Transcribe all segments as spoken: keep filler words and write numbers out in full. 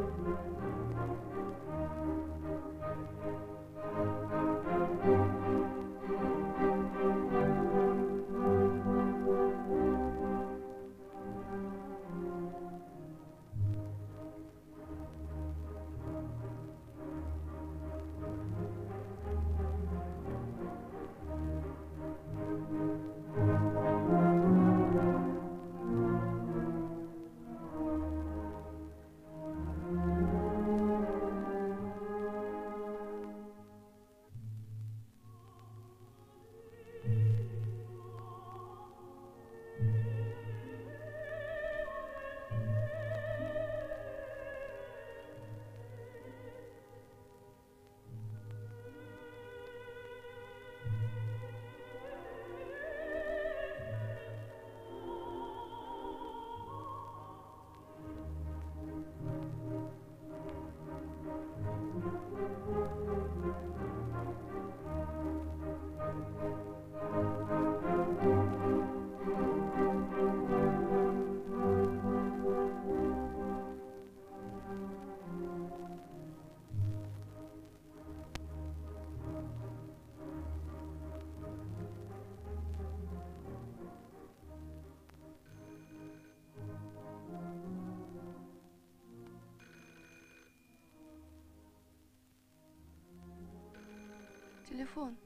Телефон.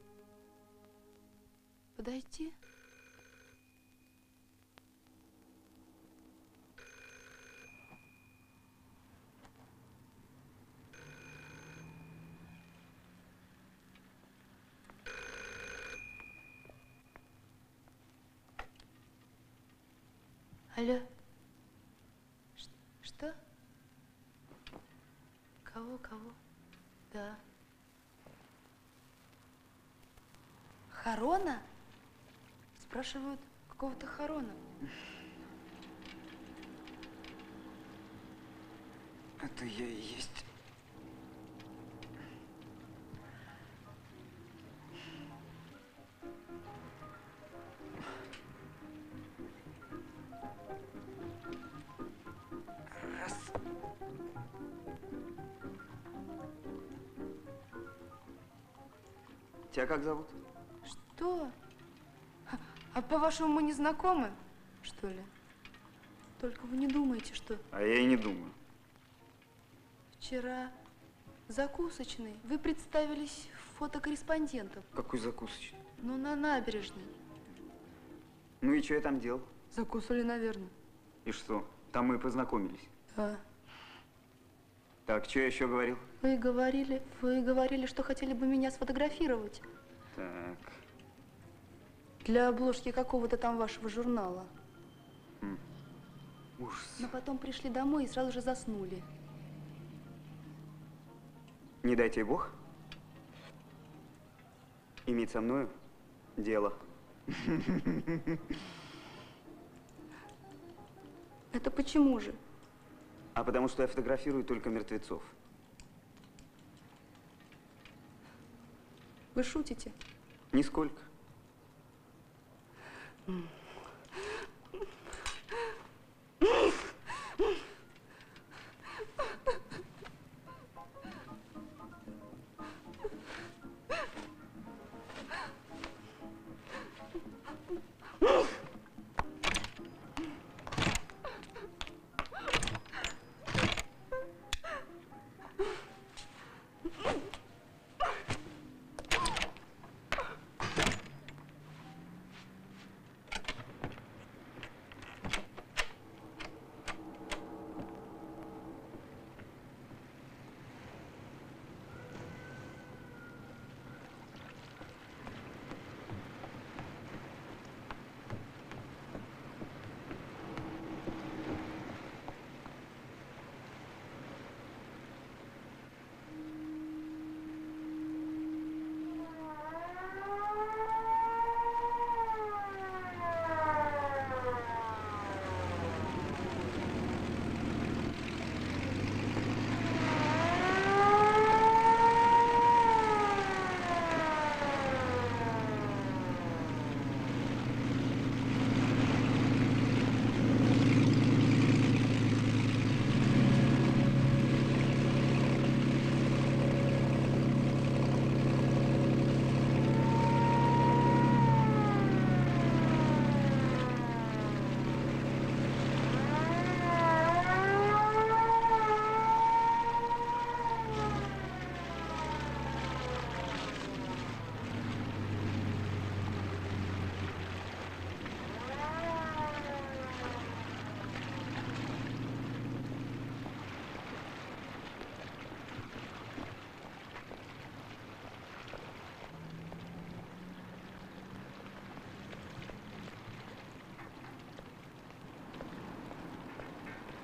Подойти? Алло. Ш- что? Кого, кого? Да. Харона? Спрашивают, какого-то Харона. Это я и есть. Раз. Тебя как зовут? Что? А, а по-вашему, мы не знакомы, что ли? Только вы не думаете, что… А я и не думаю. Вчера закусочной вы представились фотокорреспондентом. Какой закусочный? Ну, на набережной. Ну и что я там делал? Закусали, наверное. И что? Там мы и познакомились. Да. Так, что я еще говорил? Вы говорили, вы говорили, что хотели бы меня сфотографировать. Так. Для обложки какого-то там вашего журнала. М. Ужас. Но потом пришли домой и сразу же заснули. Не дай тебе Бог иметь со мною дело. Это почему же? А потому что я фотографирую только мертвецов. Вы шутите? Нисколько.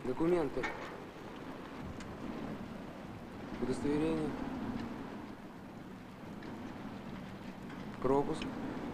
Документы. Удостоверение. Пропуск.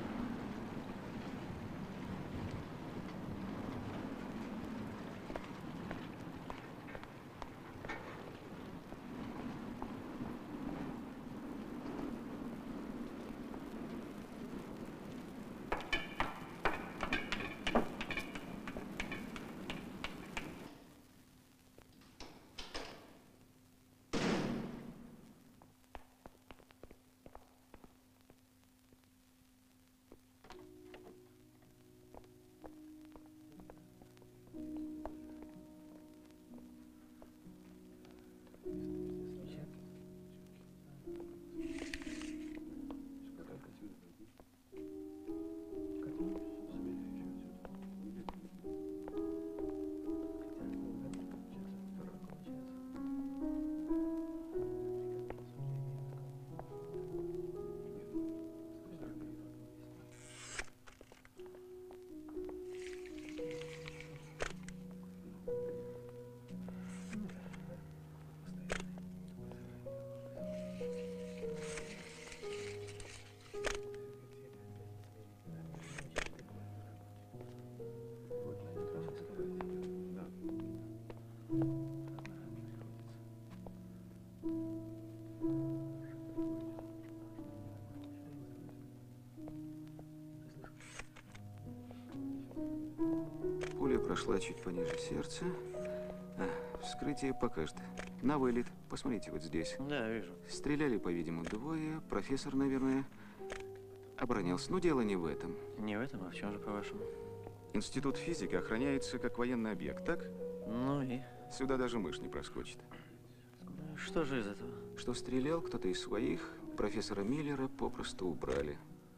Пуля прошла чуть пониже сердца. А, вскрытие покажет. На вылет. Посмотрите вот здесь. Да, вижу. Стреляли, по-видимому, двое. Профессор, наверное, оборонялся. Но дело не в этом. Не в этом, а в чем же, по-вашему? Институт физики охраняется как военный объект, так? Ну и? Сюда даже мышь не проскочит. Ну, что же из этого? Что стрелял кто-то из своих, профессора Миллера попросту убрали.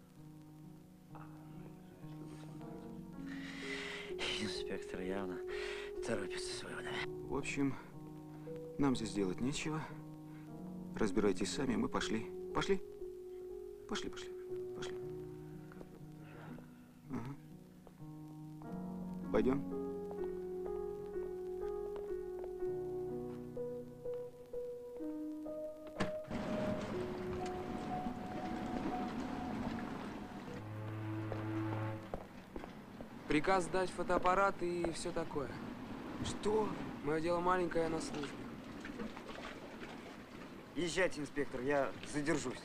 Инспектор явно торопится с выводами. В общем, нам здесь делать нечего. Разбирайтесь сами, мы пошли. Пошли? Пошли, пошли, пошли. Ага. Пойдем. Приказ сдать фотоаппарат и все такое. Что? Мое дело маленькое, на службе. Езжайте, инспектор, я задержусь.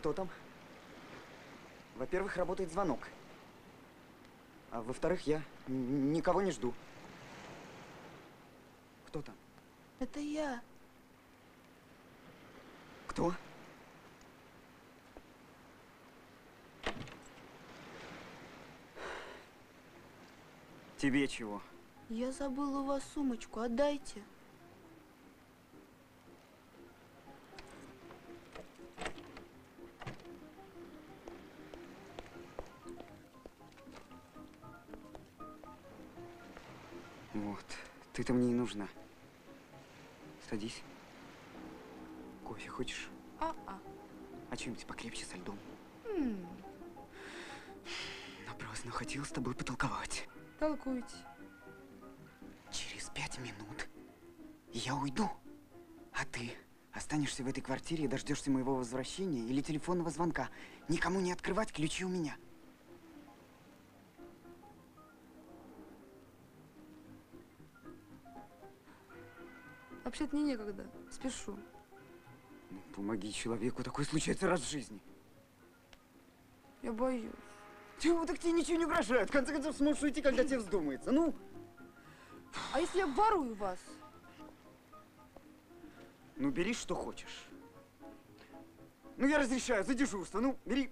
Кто там? Во-первых, работает звонок. А во-вторых, я н- никого не жду. Кто там? Это я. Кто? Тебе чего? Я забыла у вас сумочку. Отдайте. Вот. Ты-то мне и нужна. Садись. Кофе хочешь? А-а. А чем-нибудь покрепче со льдом? М, Напрасно хотел с тобой потолковать. Толкуйте. Через пять минут я уйду. А ты останешься в этой квартире и дождешься моего возвращения или телефонного звонка. Никому не открывать, ключи у меня. Вообще-то мне некогда. Спешу. Ну, помоги человеку, такое случается раз в жизни. Я боюсь. Чего, так тебе ничего не угрожает. В конце концов, сможешь уйти, когда тебе вздумается. Ну, А если я ворую вас? ну бери, что хочешь. Ну, я разрешаю за дежурство. Ну, бери.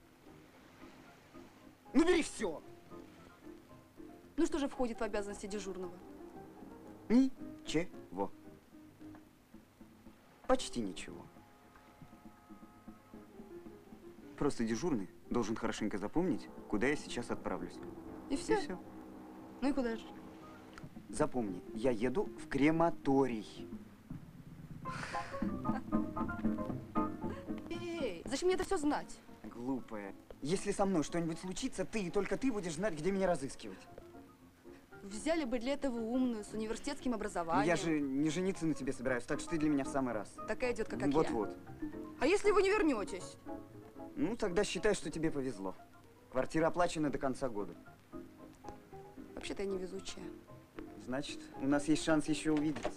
Ну, бери все. Ну что же входит в обязанности дежурного? Ничего. Почти ничего. Просто дежурный должен хорошенько запомнить, куда я сейчас отправлюсь. И все? И все. Ну и куда же? Запомни, я еду в крематорий. Эй, зачем мне это все знать? Глупая. Если со мной что-нибудь случится, ты и только ты будешь знать, где меня разыскивать. Взяли бы для этого умную, с университетским Но образованием. я же не жениться на тебе собираюсь, так что ты для меня в самый раз. Такая идет, как я. Вот-вот. А если вы не вернетесь? Ну, тогда считай, что тебе повезло. Квартира оплачена до конца года. Вообще-то я невезучая. Значит, у нас есть шанс еще увидеться.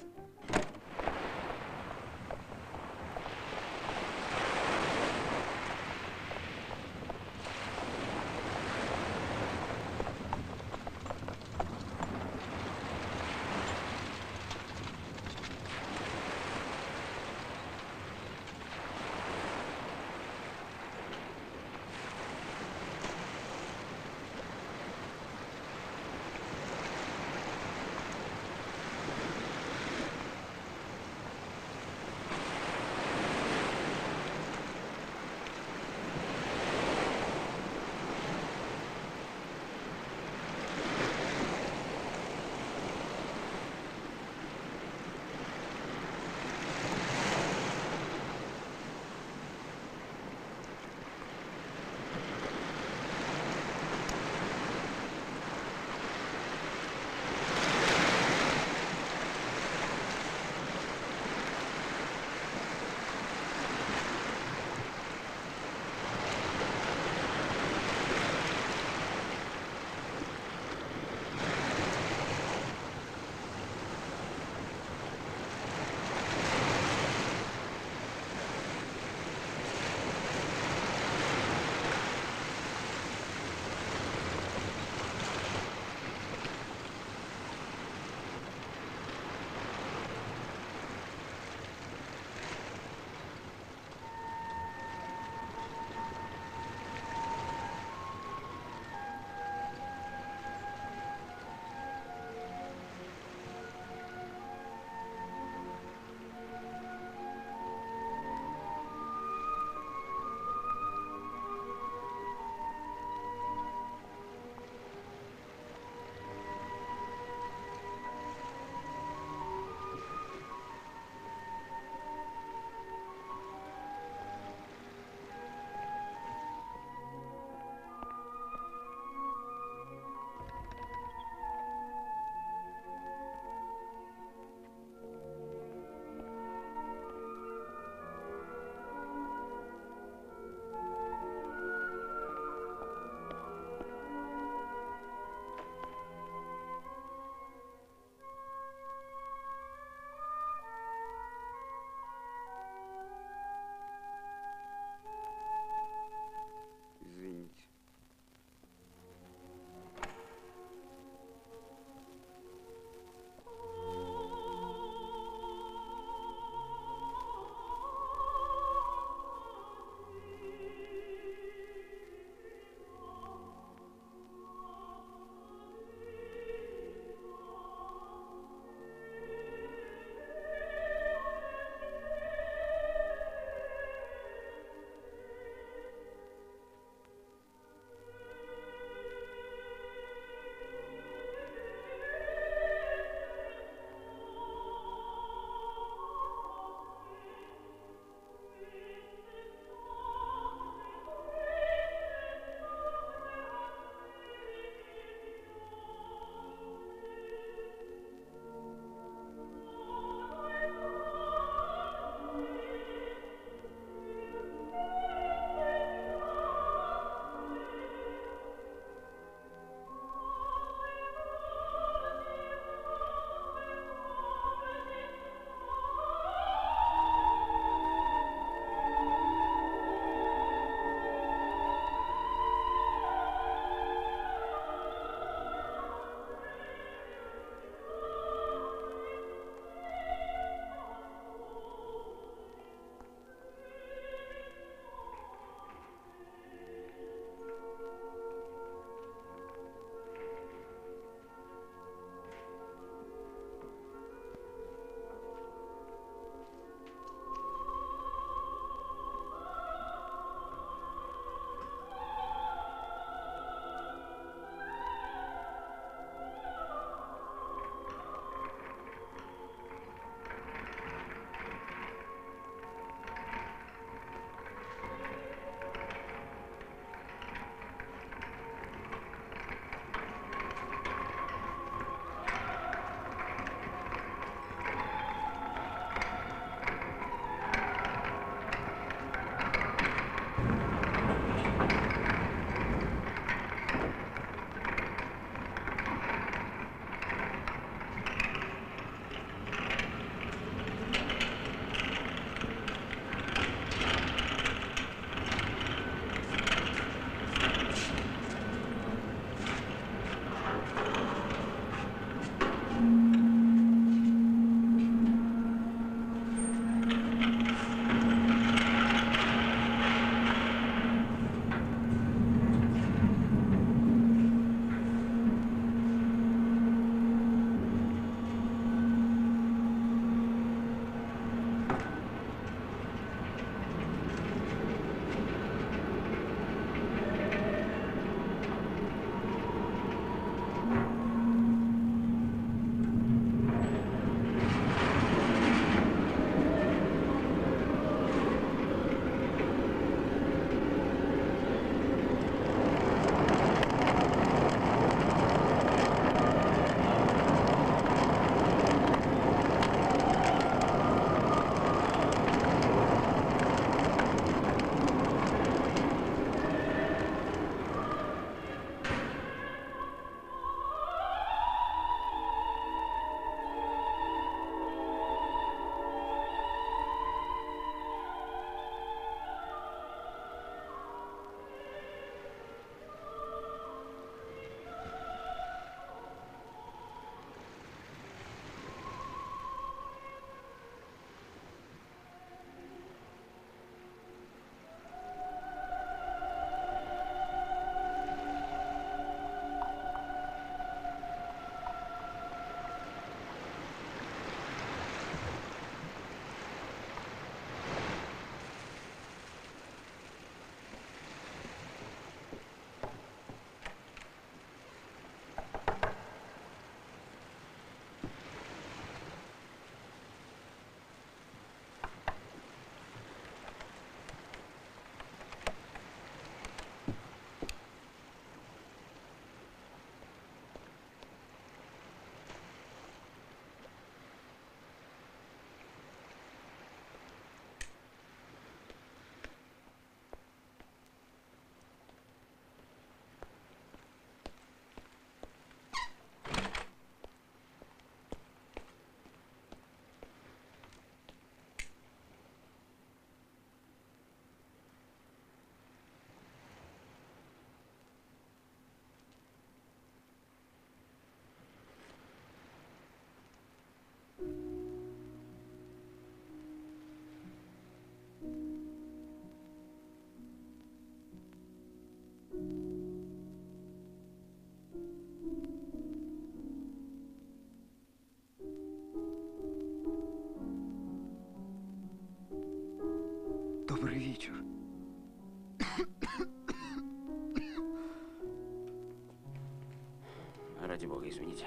бога, извините.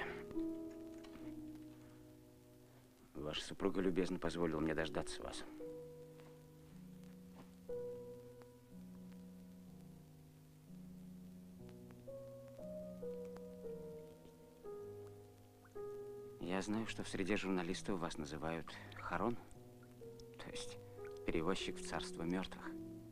Ваша супруга любезно позволила мне дождаться вас. Я знаю, что в среде журналистов вас называют Харон, то есть перевозчик в царство мертвых.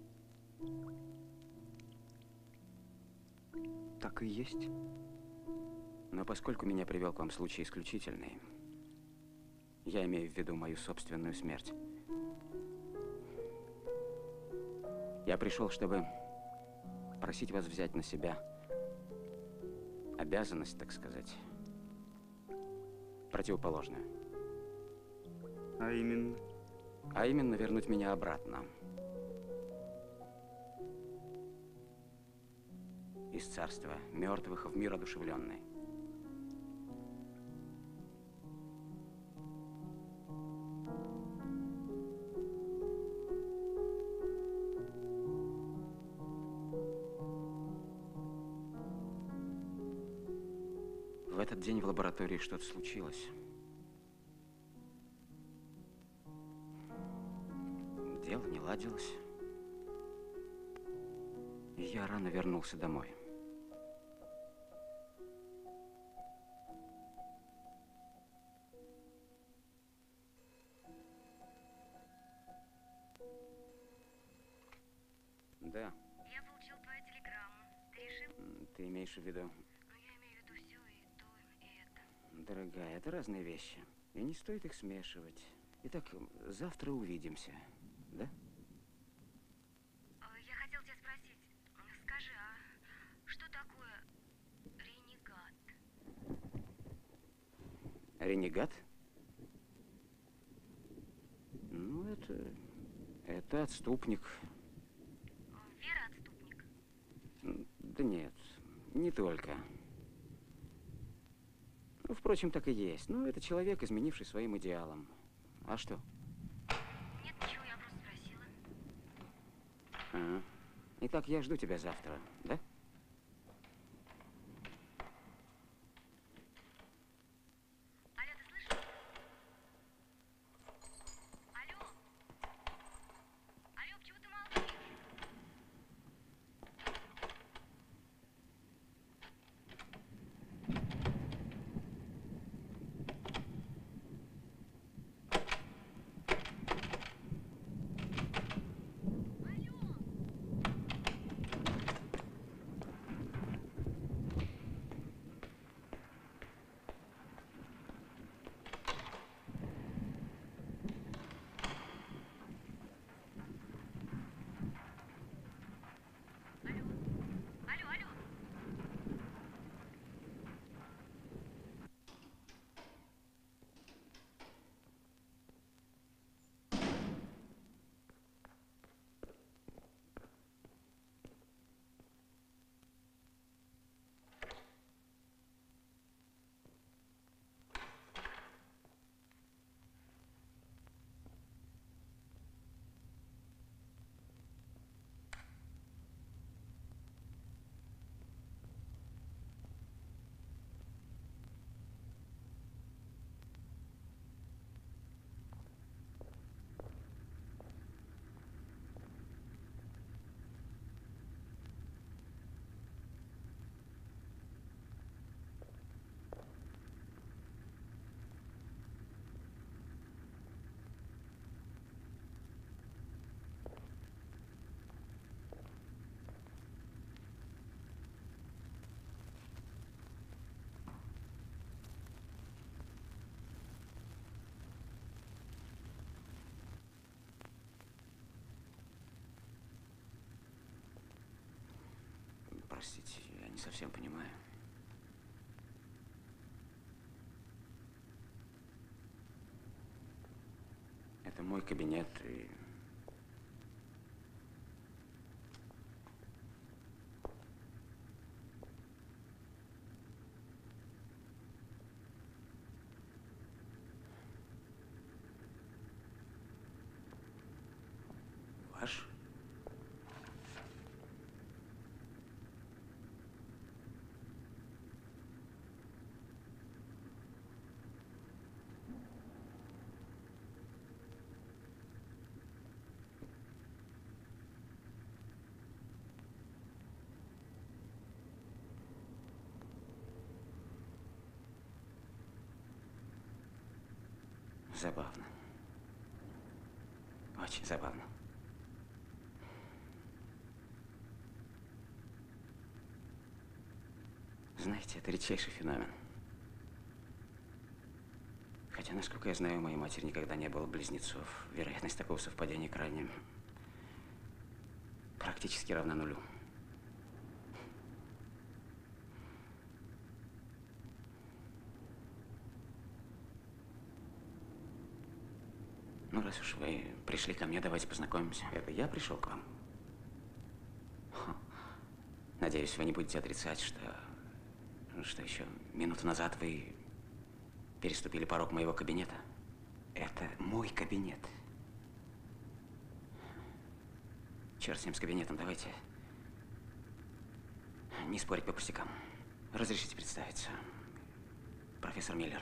Так и есть. Но поскольку меня привел к вам случай исключительный, я имею в виду мою собственную смерть. Я пришел, чтобы просить вас взять на себя обязанность, так сказать, противоположную. А именно? А именно вернуть меня обратно. Из царства мертвых в мир одушевленный. В этот день в лаборатории что-то случилось. Дело не ладилось. И я рано вернулся домой. Да. Я получил твою телеграмму. Ты решил? М, Ты имеешь в виду? Ну, я имею в виду все и то, и это. Дорогая, это разные вещи. И не стоит их смешивать. Итак, завтра увидимся, да? А, Я хотел тебя спросить. Скажи, а что такое ренегат? Ренегат? Ну, это... Это отступник. Вероотступник? М, Да нет, не только. Ну, впрочем, так и есть. Ну, это человек, изменивший своим идеалам. А что? Нет, ничего, я просто спросила. Ага. Итак, я жду тебя завтра, да? Алло, ты слышишь? Алло? Алло, почему ты молчишь? Алло? Алло, алло? Простите, я не совсем понимаю. Это мой кабинет, и... Ваш? Забавно. Очень забавно. Знаете, это редчайший феномен. Хотя, насколько я знаю, у моей матери никогда не было близнецов. Вероятность такого совпадения крайне... практически равна нулю. Ну, раз уж вы пришли ко мне, давайте познакомимся. Это я пришел к вам. Ха. Надеюсь, вы не будете отрицать, что... что еще минуту назад вы переступили порог моего кабинета. Это мой кабинет. Черт с ним, с кабинетом, давайте не спорить по пустякам. Разрешите представиться. Профессор Миллер.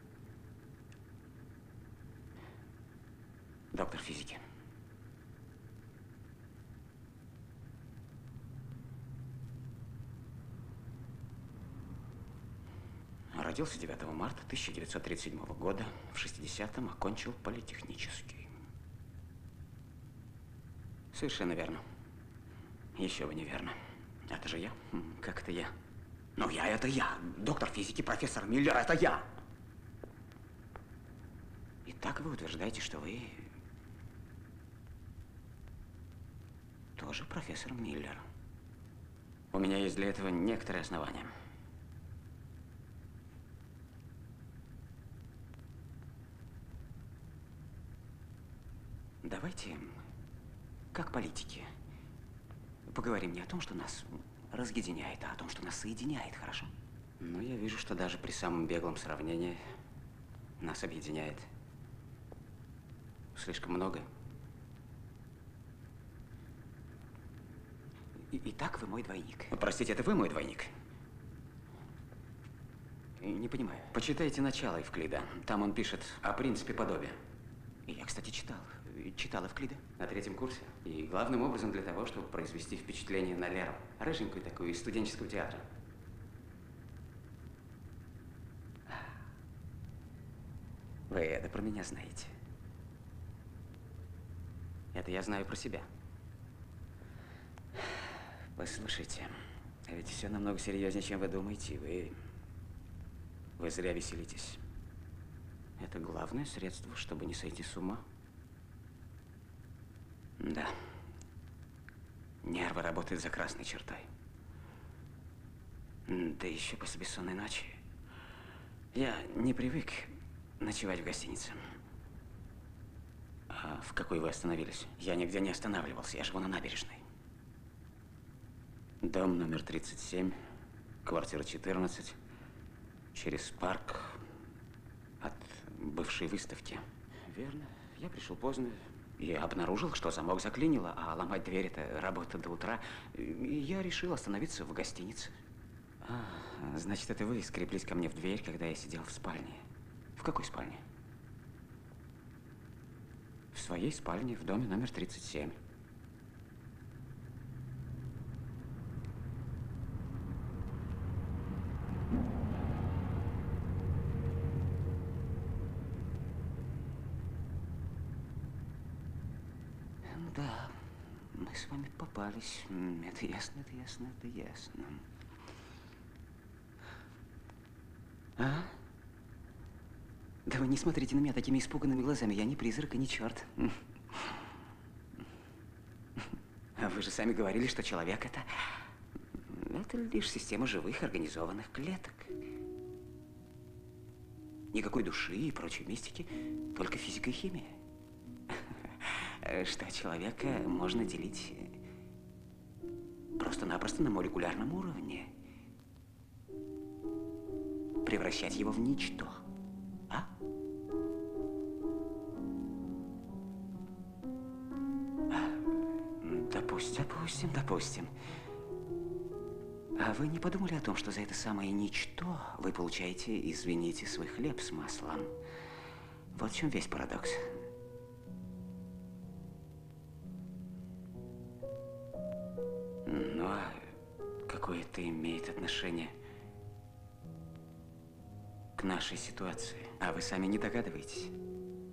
Доктор физики. Родился девятого марта тысяча девятьсот тридцать седьмого года. В шестидесятом окончил политехнический. Совершенно верно. Еще бы неверно. Это же я. Как это я? Ну, я это я. Доктор физики, профессор Миллер, это я. Итак, вы утверждаете, что вы тоже профессор Миллер. У меня есть для этого некоторые основания. Давайте, как политики, поговорим не о том, что нас разъединяет, а о том, что нас соединяет, хорошо? Но я вижу, что даже при самом беглом сравнении нас объединяет слишком много. И, итак, вы мой двойник. Простите, это вы мой двойник? Не понимаю. Почитайте начало Евклида. Там он пишет о принципе подобия. И я, кстати, читал. Читал Евклида на третьем курсе. И главным образом для того, чтобы произвести впечатление на Леру. Рыженькую такую из студенческого театра. Вы это про меня знаете. Это я знаю про себя. Послушайте, а ведь все намного серьезнее, чем вы думаете. Вы... Вы зря веселитесь. Это главное средство, чтобы не сойти с ума. Да. Нервы работают за красной чертой. Да еще после бессонной ночи. Я не привык ночевать в гостинице. А в какой вы остановились? Я нигде не останавливался, я живу на набережной. Дом номер тридцать семь, квартира четырнадцать, через парк от бывшей выставки. Верно. Я пришел поздно и обнаружил, что замок заклинило, а ломать дверь – это работа до утра. И я решил остановиться в гостинице. А, значит, это вы скреплись ко мне в дверь, когда я сидел в спальне. В какой спальне? В своей спальне в доме номер тридцать семь. Да, мы с вами попались. Это ясно, это ясно, это ясно. А? Да вы не смотрите на меня такими испуганными глазами. Я не призрак и не черт. А вы же сами говорили, что человек это... Это лишь система живых организованных клеток. Никакой души и прочей мистики, только физика и химия. Что человека можно делить просто-напросто на молекулярном уровне. Превращать его в ничто. А? Допустим, допустим, допустим. А вы не подумали о том, что за это самое ничто вы получаете, извините, свой хлеб с маслом? Вот в чем весь парадокс. Ну, а какое это имеет отношение к нашей ситуации? А вы сами не догадываетесь?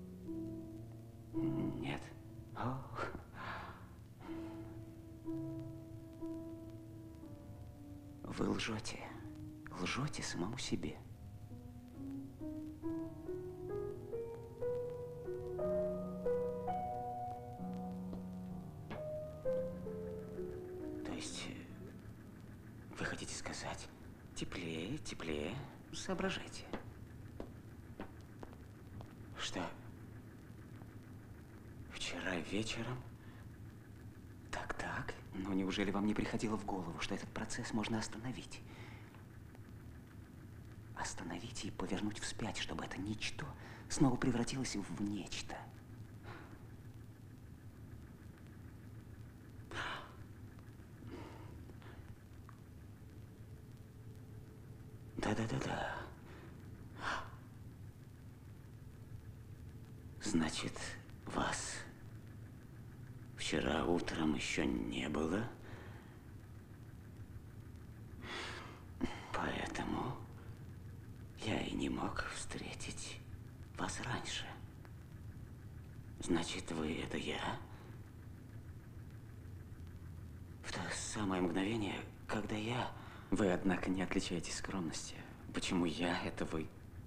О. Вы лжете. Лжете самому себе. То есть, вы хотите сказать, теплее, теплее, соображайте. Что? Вчера вечером? Так-так. Но неужели вам не приходило в голову, что этот процесс можно остановить? Остановить и повернуть вспять, чтобы это ничто снова превратилось в нечто. Да-да-да-да. Значит, вас вчера утром еще не было, поэтому я и не мог встретить вас раньше. Значит, вы — это я? В то самое мгновение, когда я... Вы, однако, не отличаетесь скромностью. Почему я — это вы?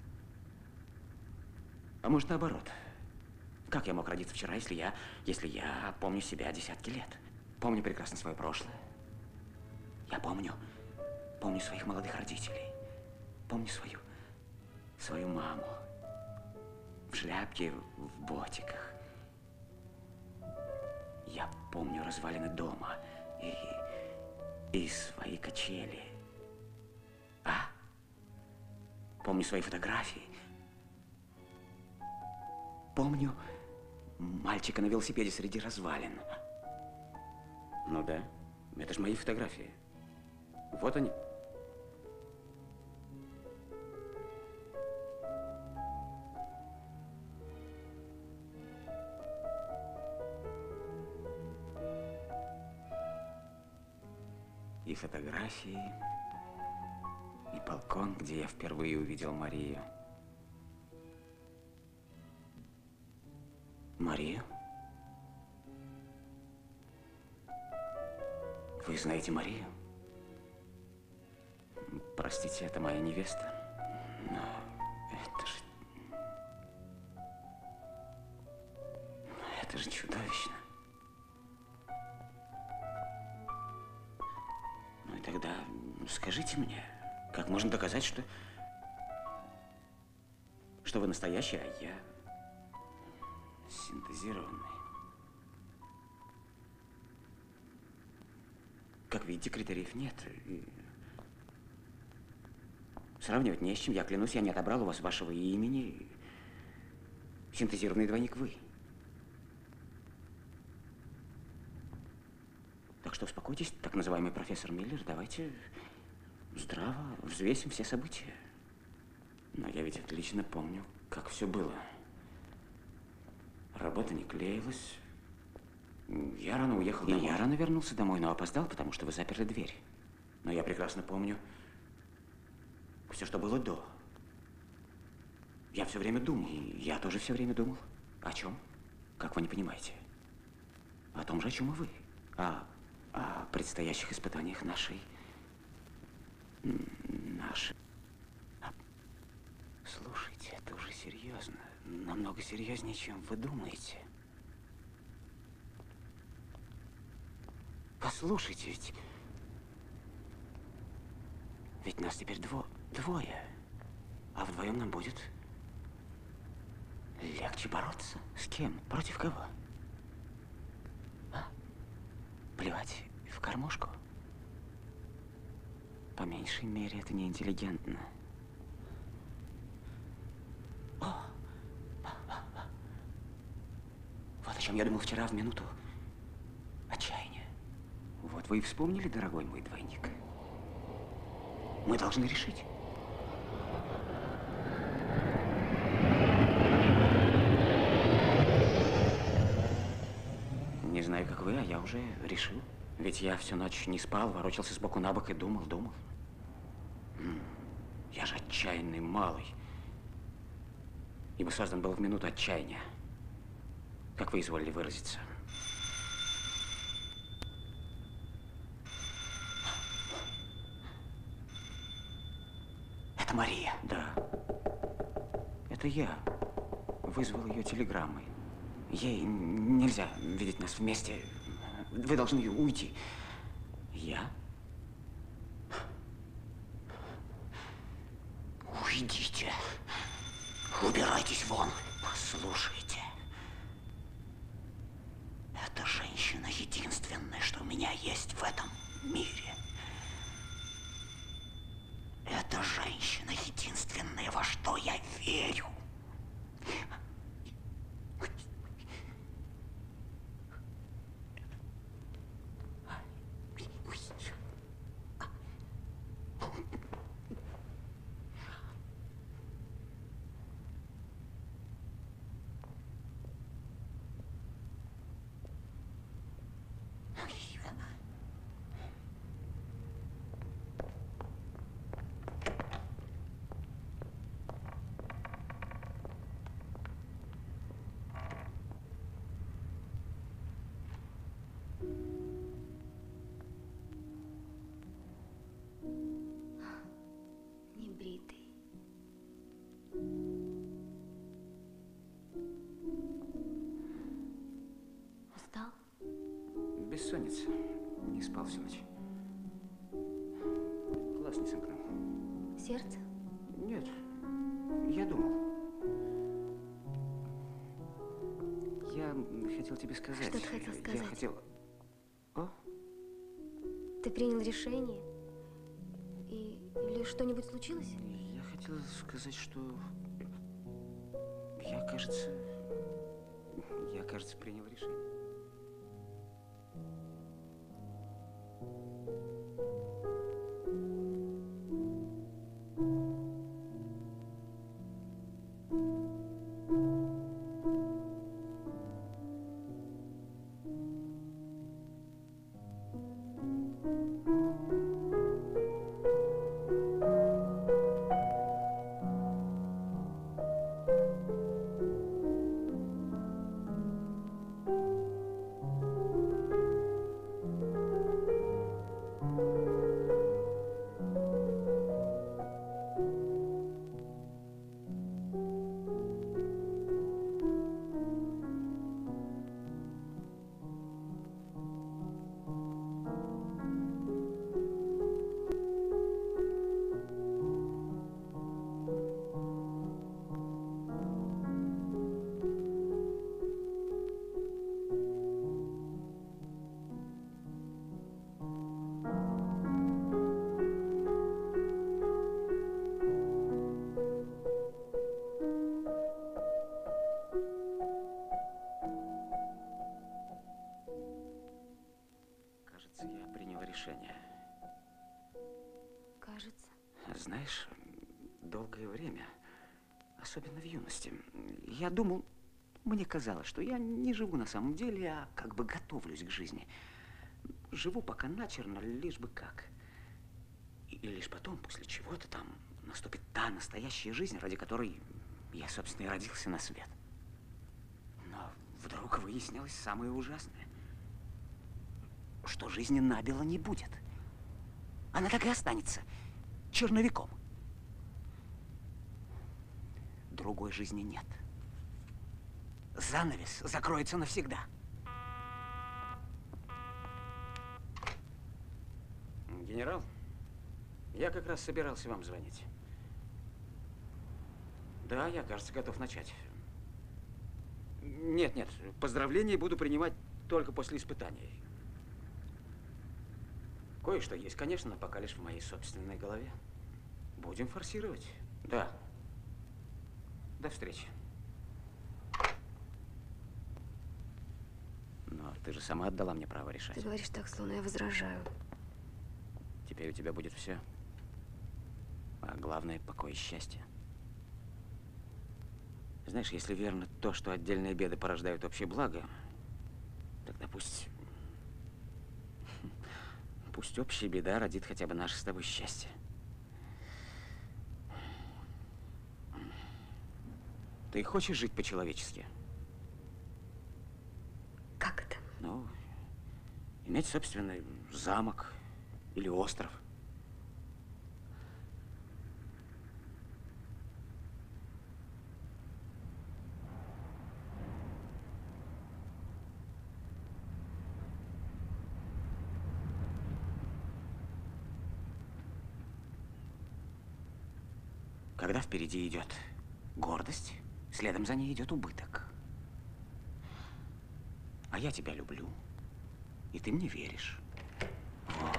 А может, наоборот? Как я мог родиться вчера, если я... Если я помню себя десятки лет? Помню прекрасно свое прошлое. Я помню... Помню своих молодых родителей. Помню свою... свою маму. В шляпке, в ботиках. Я помню развалины дома и... и свои качели. А? Помню свои фотографии. Помню мальчика на велосипеде среди развалин. Ну да, это же мои фотографии. Вот они. И фотографии, и балкон, где я впервые увидел Марию. Марию? Вы знаете Марию? Простите, это моя невеста, но это же... Это же чудовищно. Ну и тогда скажите мне, как можно доказать, что... что вы настоящий, а я... синтезированный. Как видите, критериев нет. И сравнивать не с чем. Я клянусь, я не отобрал у вас вашего имени. Синтезированный двойник вы. Так что успокойтесь, так называемый профессор Миллер. Давайте здраво взвесим все события. Но я ведь отлично помню, как все было. Работа не клеилась. Я рано уехал домой. И я рано вернулся домой, но опоздал, потому что вы заперли дверь. Но я прекрасно помню все, что было до. Я все время думал. И я тоже все время думал. О чем? Как вы не понимаете? О том же, о чем и вы. О, о предстоящих испытаниях нашей... Нашей... Слушайте, это уже серьезно. Намного серьезнее, чем вы думаете. Послушайте, ведь... Ведь нас теперь дво... двое. А вдвоем нам будет... легче бороться. С кем? Против кого? А? Плевать в кормушку? По меньшей мере, это неинтеллигентно. О! Вот о чем я думал вчера в минуту отчаяния. Вот вы и вспомнили, дорогой мой двойник. Мы должны решить. Не знаю, как вы, а я уже решил. Ведь я всю ночь не спал, ворочался сбоку на бок и думал, думал. Я же отчаянный малый. Ибо создан был в минуту отчаяния. Как вы изволили выразиться. Это Мария? Да. Это я вызвал ее телеграммой. Ей нельзя видеть нас вместе. Вы должны уйти. Я? Уйдите. Убирайтесь вон. Послушайте. Эта женщина единственное, что у меня есть в этом мире. Эта женщина единственное, во что я верю. Небритый. Устал? Бессонница. Не спал всю ночь. Глаз не сомкнул. Сердце? Нет, я думал. Я хотел тебе сказать. Что ты хотел сказать? Я хотел... О, Ты принял решение? И... Или что-нибудь случилось? я хотел сказать, что... Я, кажется... Я, кажется, принял решение. Кажется, я принял решение. Кажется. Знаешь, долгое время, особенно в юности, я думал, мне казалось, что я не живу на самом деле, а как бы готовлюсь к жизни. Живу пока начерно, лишь бы как. И лишь потом, после чего-то там, наступит та настоящая жизнь, ради которой я, собственно, и родился на свет. Но вдруг выяснилось самое ужасное, что жизни набело не будет. Она так и останется черновиком. Другой жизни нет. Занавес закроется навсегда. Генерал, я как раз собирался вам звонить. Да, я, кажется, готов начать. Нет, нет, поздравления буду принимать только после испытаний. Кое-что есть, конечно, но пока лишь в моей собственной голове. Будем форсировать. Да. До встречи. Но ты же сама отдала мне право решать. Ты говоришь так, словно я возражаю. Теперь у тебя будет все. А главное, покой и счастье. Знаешь, если верно то, что отдельные беды порождают общее благо, тогда пусть... Пусть общая беда родит хотя бы наше с тобой счастье. Ты хочешь жить по-человечески? Как это? Ну, иметь собственный замок или остров. Когда впереди идет гордость, следом за ней идет убыток. А я тебя люблю, и ты мне веришь. Вот.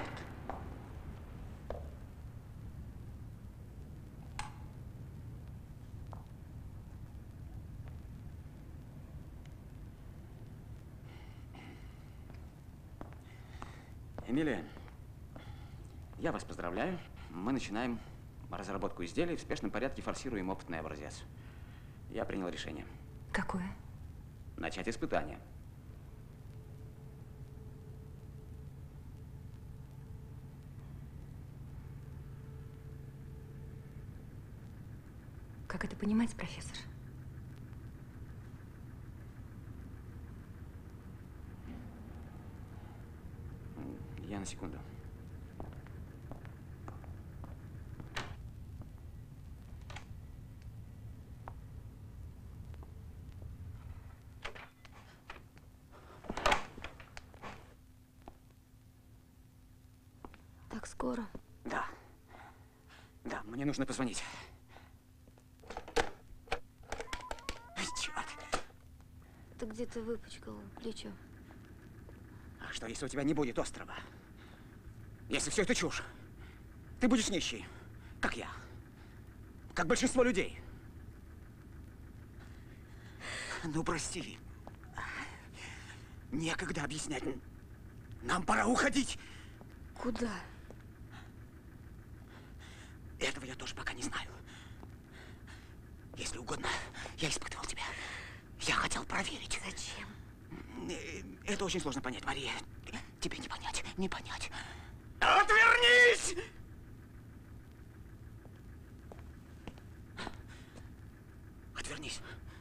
Эмилия, я вас поздравляю. Мы начинаем разработку изделий, в спешном порядке форсируем опытный образец. Я принял решение. Какое? Начать испытания. Как это понимать, профессор? Я на секунду. Так скоро? Да. Да, мне нужно позвонить. Черт. Ты где-то выпачкал плечо. А что, если у тебя не будет острова? Если все это чушь? Ты будешь нищий, как я. Как большинство людей. Ну, прости. Некогда объяснять. Нам пора уходить. Куда? Этого я тоже пока не знаю. Если угодно, я испытывал тебя. Я хотел проверить. Зачем? Это очень сложно понять, Мария. Тебе не понять, не понять. Отвернись! Отвернись.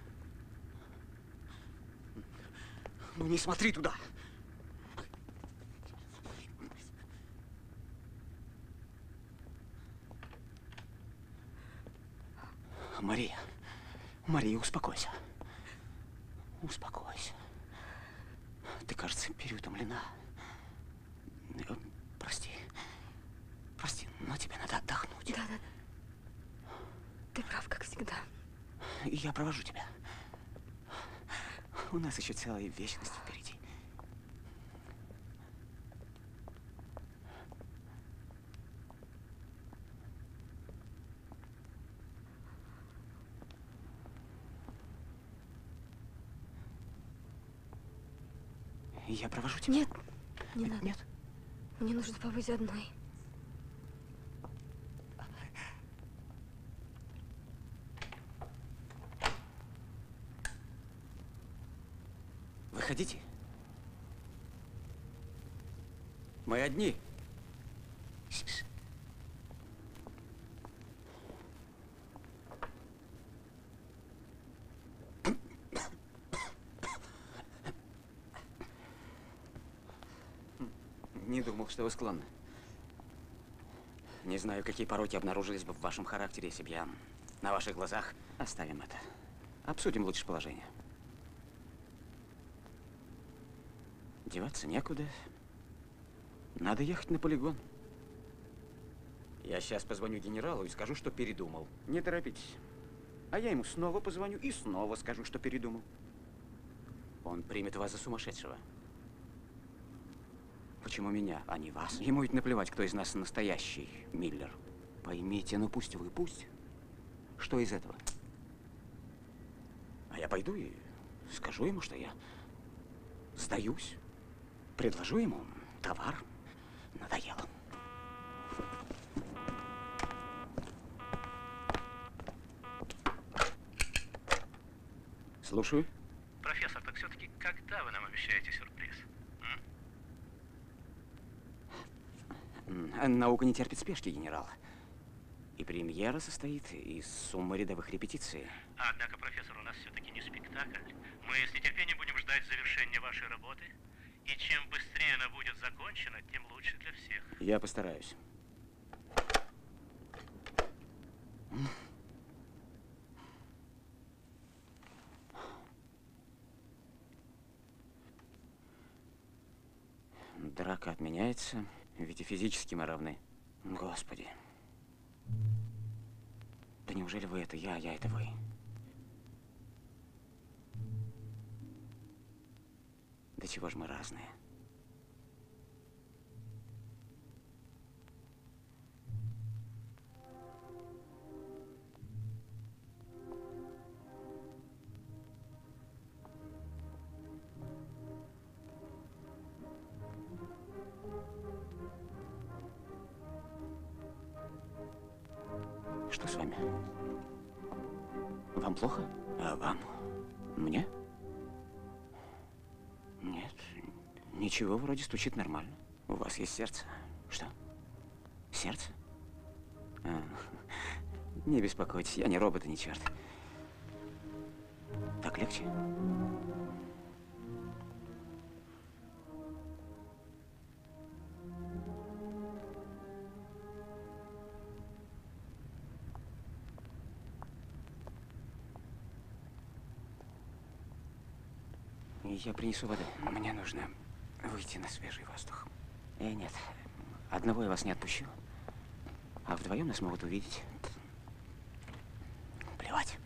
Ну не смотри туда. Мария, Мария, успокойся. Успокойся. Ты, кажется, переутомлена. Прости. Прости, но тебе надо отдохнуть. Да, да. Ты прав, как всегда. Я провожу тебя. У нас еще целая вечность впереди. Я провожу тебя. Нет, не надо. Нет? Мне нужно побыть одной. Выходите. Мы одни. Не думал, что вы склонны. Не знаю, какие пороки обнаружились бы в вашем характере, если бы я на ваших глазах. Оставим это. Обсудим лучше положение. Деваться некуда. Надо ехать на полигон. Я сейчас позвоню генералу и скажу, что передумал. Не торопитесь. А я ему снова позвоню и снова скажу, что передумал. Он примет вас за сумасшедшего. Почему меня, а не вас? Ему ведь наплевать, кто из нас настоящий Миллер. Поймите, ну пусть вы, пусть. Что из этого? А я пойду и скажу ему, что я сдаюсь. Предложу ему товар. Надоело. Слушаю. Профессор, так все-таки когда вы нам обещаете сюрприз? М? Наука не терпит спешки, генерал. И премьера состоит из суммы рядовых репетиций. Однако, профессор, у нас все-таки не спектакль. Мы с нетерпением будем ждать завершения вашей работы. И чем быстрее она будет закончена, тем лучше для всех. Я постараюсь. Драка отменяется, ведь и физически мы равны. Господи. Да не неужели вы это я, я это вы? Да чего ж мы разные? Что с вами? Вам плохо? А вам? Мне? Нет, ничего, вроде стучит нормально. У вас есть сердце. Что? Сердце? А, не беспокойтесь, я не робот и не черт. Так легче? Я принесу воды. Мне нужно выйти на свежий воздух. Э, нет, одного я вас не отпущу. А вдвоем нас могут увидеть. Плевать.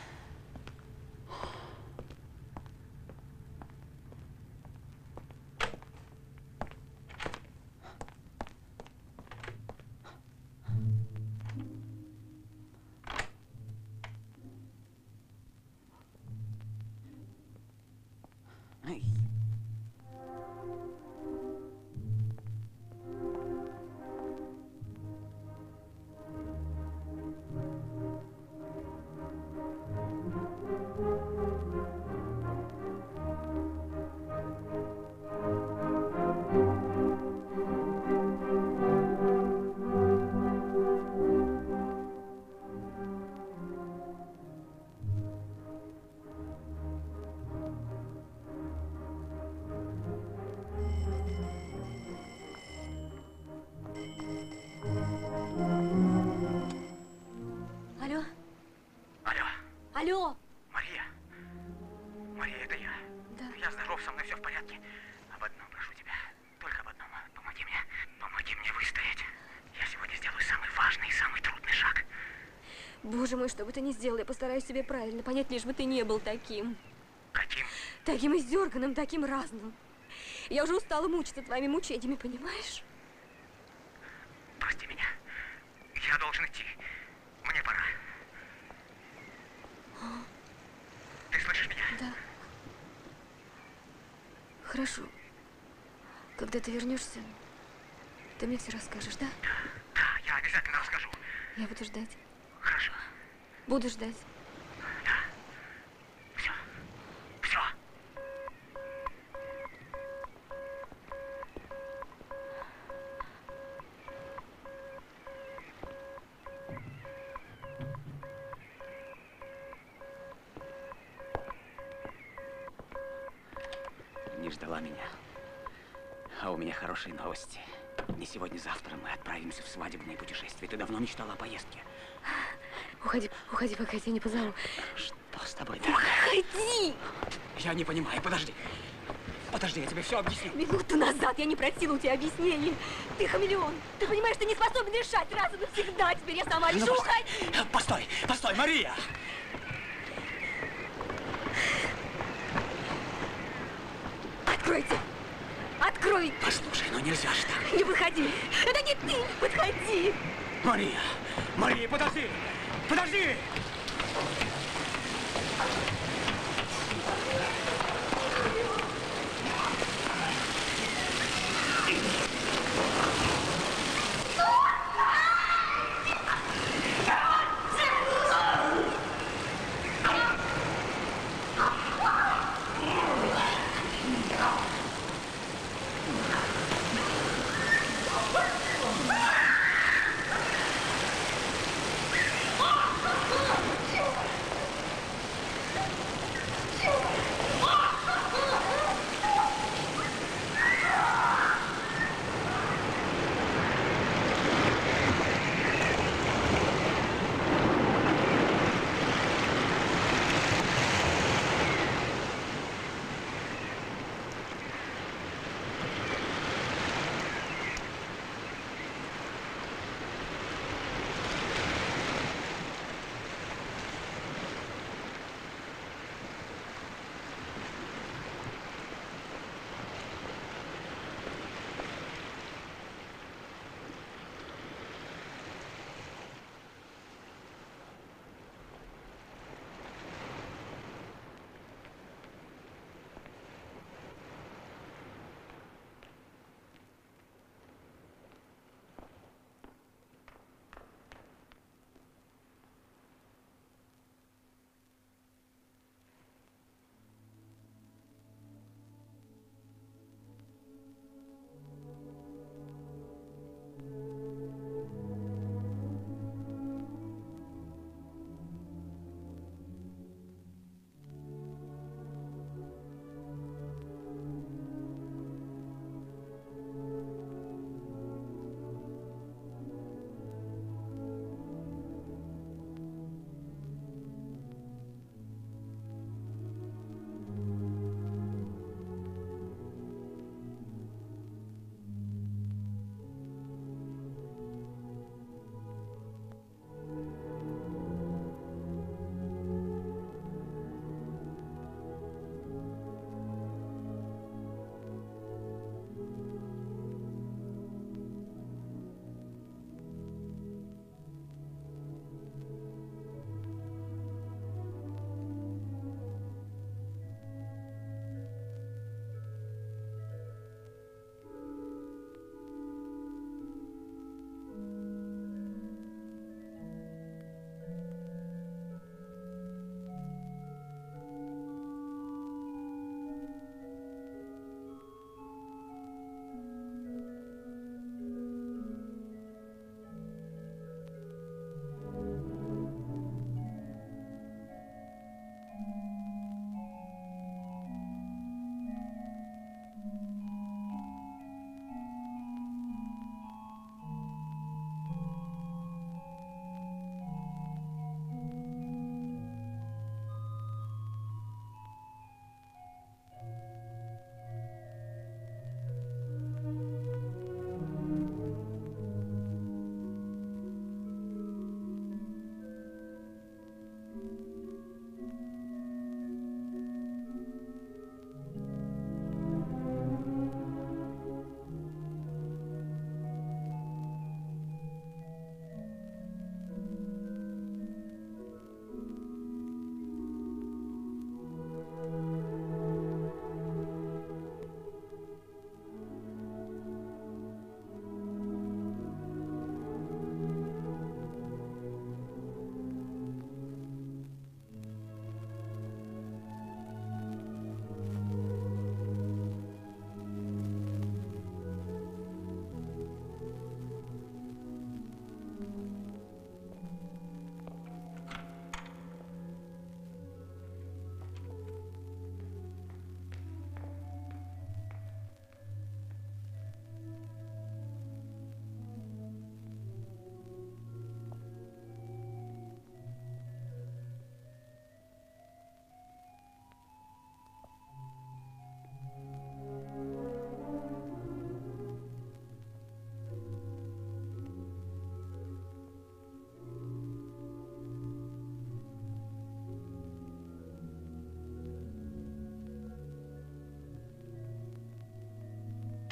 Алло! Мария! Мария, это я. Да. Я здоров, со мной все в порядке. Об одном прошу тебя. Только об одном. Помоги мне. Помоги мне выстоять. Я сегодня сделаю самый важный и самый трудный шаг. Боже мой, что бы ты ни сделал, я постараюсь тебе правильно понять, лишь бы ты не был таким. Каким? Таким издерганным, таким разным. Я уже устала мучиться твоими мучениями, понимаешь? Прости меня. Я должен идти. Мне пора. Ты слышишь меня? Да. Хорошо. Когда ты вернешься, ты мне все расскажешь, да? Да, я обязательно расскажу. Я буду ждать. Хорошо. Буду ждать. Да. Все. Все. Не ждала меня. А у меня хорошие новости. Не сегодня-завтра мы отправимся в свадебное путешествие. Ты давно мечтала о поездке. Уходи, уходи, пока я тебя не позову. Что с тобой, дорогая? Уходи! Я не понимаю, подожди. Подожди, я тебе все объясню. Минуту назад я не просила у тебя объяснений. Ты хамелеон. Ты понимаешь, ты не способен решать раз и навсегда. Теперь я сама решу. Ну, Уходи! Постой, постой, Мария! Откройте! Открой! Послушай, ну нельзя же так. Не выходи! Это не ты! Не подходи! Мария! Мария, подожди! Подожди!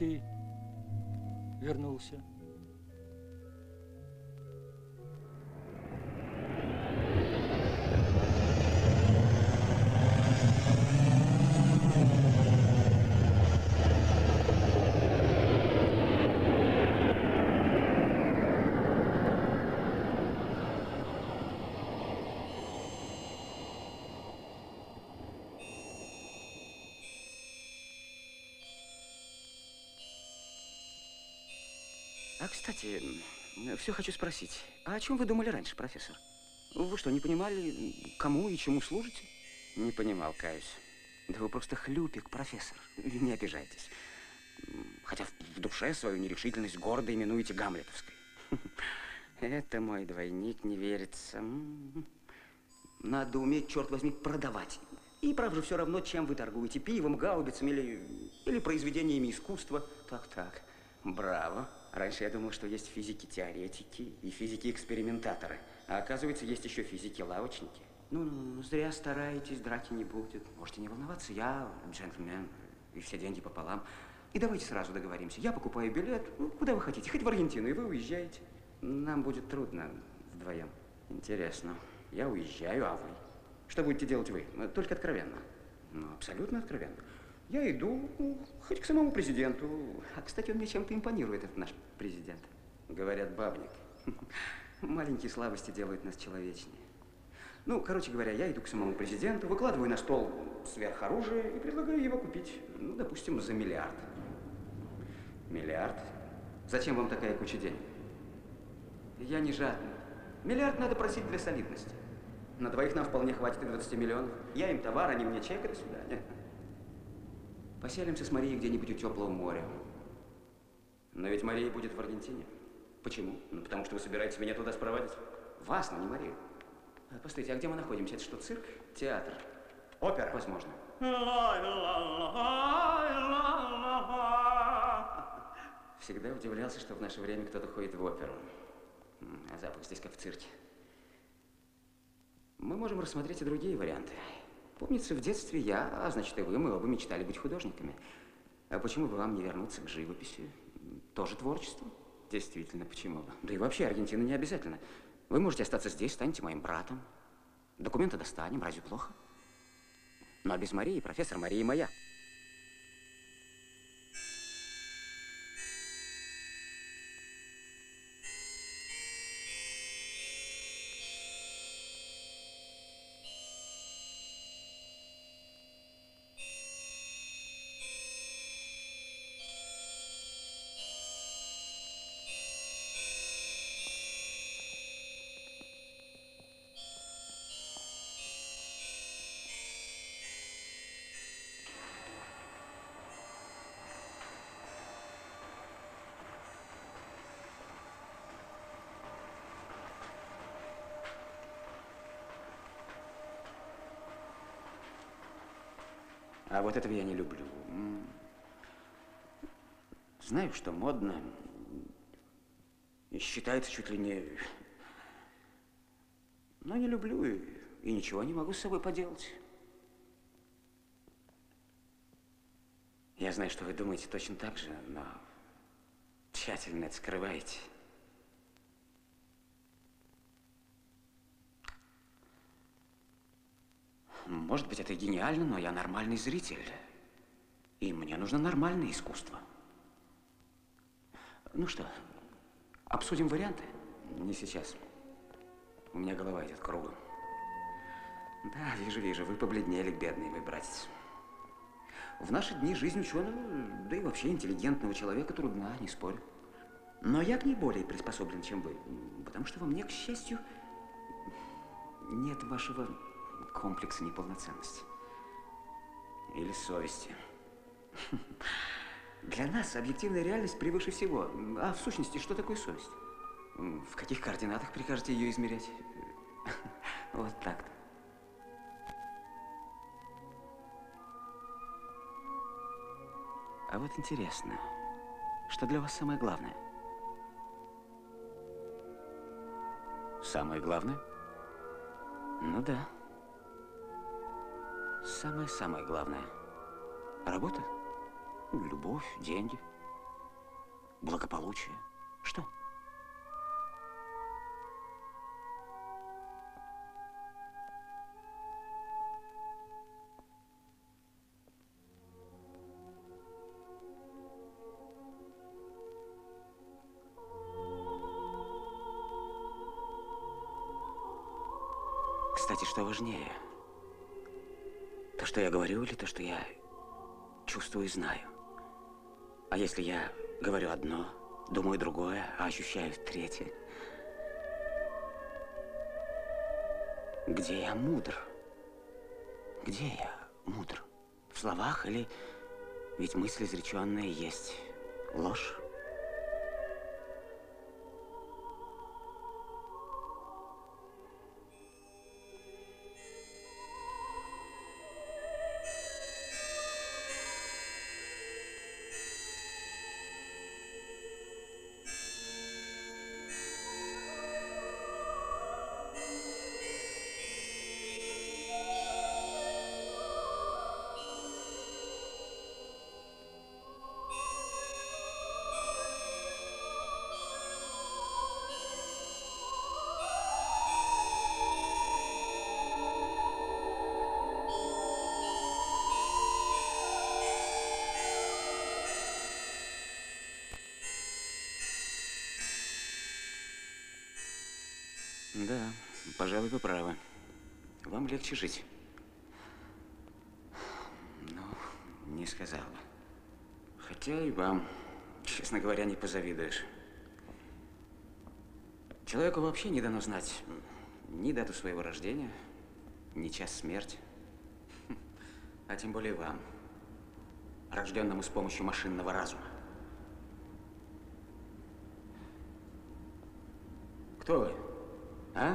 ты вернулся. А, кстати, все хочу спросить. А о чем вы думали раньше, профессор? Вы что, не понимали, кому и чему служите? Не понимал, каюсь. Да вы просто хлюпик, профессор. Не обижайтесь. Хотя в душе свою нерешительность гордо именуете гамлетовской. Это мой двойник, не верится. Надо уметь, черт возьми, продавать. И, правда, все равно, чем вы торгуете. Пивом, гаубицами или, или произведениями искусства. Так-так, браво. Раньше я думал, что есть физики-теоретики и физики-экспериментаторы. А оказывается, есть еще физики-лавочники. Ну-ну, зря стараетесь, драки не будет. Можете не волноваться, я джентльмен, и все деньги пополам. И давайте сразу договоримся. Я покупаю билет, ну, куда вы хотите, хоть в Аргентину, и вы уезжаете. Нам будет трудно вдвоем. Интересно. Я уезжаю, а вы? Что будете делать вы? Только откровенно. Ну, абсолютно откровенно. Я иду, ну, хоть к самому президенту. А, кстати, он мне чем-то импонирует, этот наш президент. Говорят, бабник. Маленькие слабости делают нас человечнее. Ну, короче говоря, я иду к самому президенту, выкладываю на стол сверхоружие и предлагаю его купить, ну, допустим, за миллиард. Миллиард? Зачем вам такая куча денег? Я не жадный. Миллиард надо просить для солидности. На двоих нам вполне хватит и двадцати миллионов. Я им товар, они мне чек, и до свидания. Поселимся с Марией где-нибудь у теплого моря. Но ведь Мария будет в Аргентине. Почему? Ну, потому что вы собираетесь меня туда спровадить. Вас, но не Марию. А, постойте, а где мы находимся? Это что, цирк? Театр? Опера? Возможно. Всегда удивлялся, что в наше время кто-то ходит в оперу. А запах здесь как в цирке. Мы можем рассмотреть и другие варианты. Помнится, в детстве я, а значит и вы, мы оба мечтали быть художниками. А почему бы вам не вернуться к живописи? Тоже творчество? Действительно, почему бы? Да и вообще, Аргентина не обязательно. Вы можете остаться здесь, станете моим братом. Документы достанем, разве плохо? Но без Марии, профессор, Мария моя. А вот этого я не люблю. Знаю, что модно. И считается чуть ли не... Но не люблю и, и ничего не могу с собой поделать. Я знаю, что вы думаете точно так же, но тщательно это скрываете. Может быть, это и гениально, но я нормальный зритель. И мне нужно нормальное искусство. Ну что, обсудим варианты? Не сейчас. У меня голова идет кругом. Да, вижу, вижу, вы побледнели, бедный мой братец. В наши дни жизнь ученого, да и вообще интеллигентного человека трудна, не спорю. Но я к ней более приспособлен, чем вы. Потому что во мне, к счастью, нет вашего... комплекса неполноценности. Или совести. Для нас объективная реальность превыше всего. А в сущности, что такое совесть? В каких координатах прикажете ее измерять? Вот так-то. А вот интересно, что для вас самое главное? Самое главное? Ну да. Самое-самое главное. Работа? Любовь, деньги. благополучие. Что? Кстати, что важнее? То, что я говорю, или то, что я чувствую и знаю? А если я говорю одно, думаю другое, а ощущаю третье? Где я мудр? Где я мудр? В словах или... Ведь мысль изреченная есть ложь? Да, пожалуй, вы правы. Вам легче жить. Ну, не сказал бы. Хотя и вам, честно говоря, не позавидуешь. Человеку вообще не дано знать ни дату своего рождения, ни час смерти. А тем более вам, рожденному с помощью машинного разума. Кто вы? А?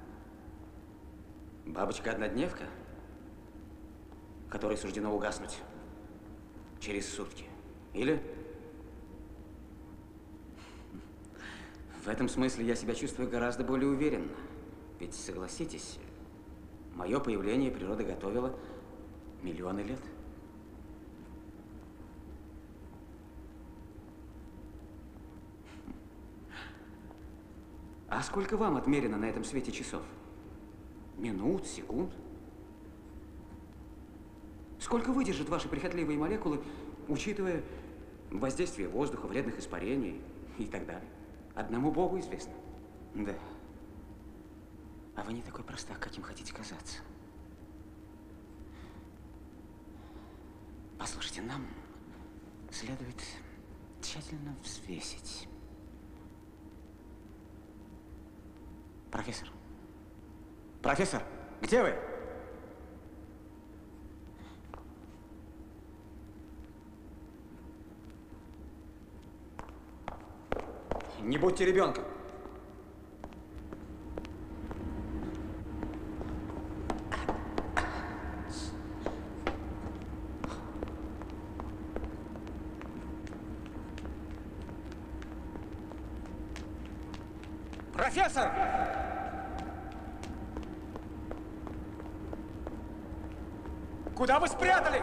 Бабочка-однодневка, которой суждено угаснуть через сутки? Или? В этом смысле я себя чувствую гораздо более уверенно. Ведь, согласитесь, мое появление природа готовила миллионы лет. А сколько вам отмерено на этом свете часов? Минут, секунд? Сколько выдержат ваши прихотливые молекулы, учитывая воздействие воздуха, вредных испарений и так далее? Одному Богу известно. Да. А вы не такой простак, каким хотите казаться. Послушайте, нам следует тщательно взвесить. Профессор. Профессор, где вы? Не будьте ребенком. Профессор! Куда вы спрятались?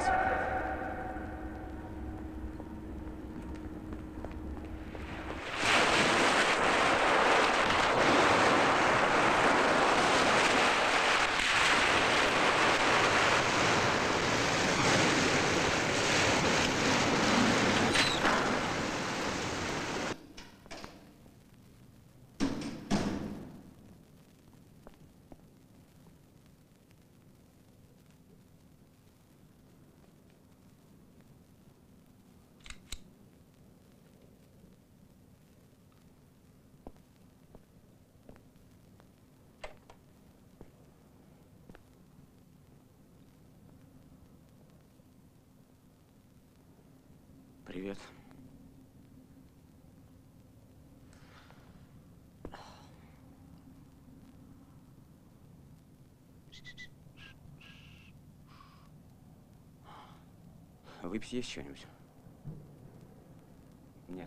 Привет. Выпить есть что-нибудь? Нет.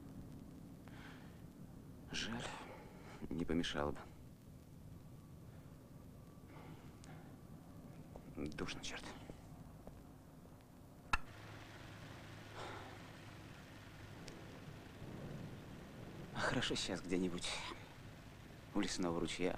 Жаль, не помешало бы. Душно, черт. Хорошо сейчас где-нибудь у лесного ручья.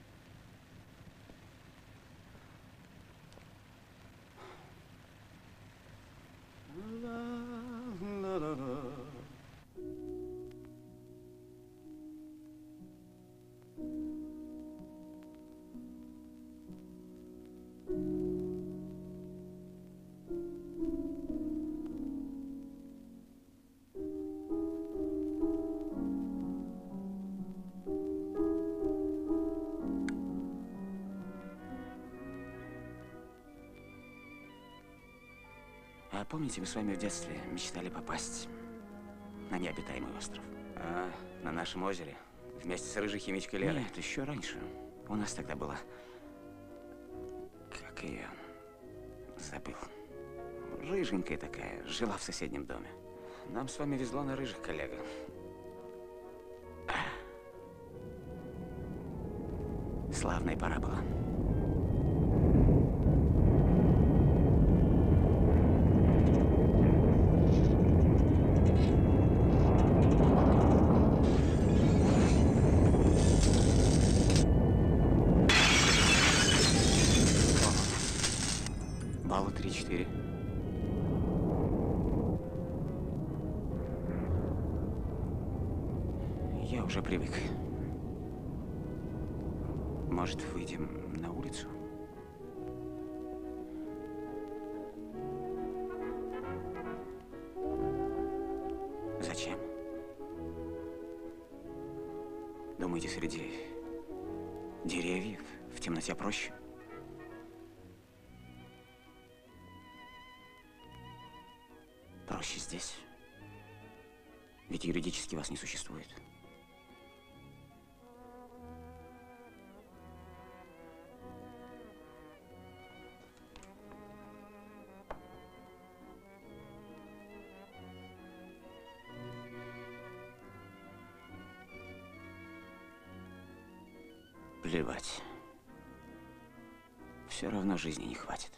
А помните, мы с вами в детстве мечтали попасть на необитаемый остров? А, на нашем озере? Вместе с рыжей химичкой Лерой? Нет, еще раньше. У нас тогда была... Как ее... Забыл. Рыженькая такая, жила в соседнем доме. Нам с вами везло на рыжих, коллега. Славная пора была. Балла три-четыре. Я уже привык. Может, выйдем на улицу? Зачем? Думаете, среди деревьев в темноте проще? Проще здесь. Ведь юридически вас не существует. Плевать. Все равно жизни не хватит.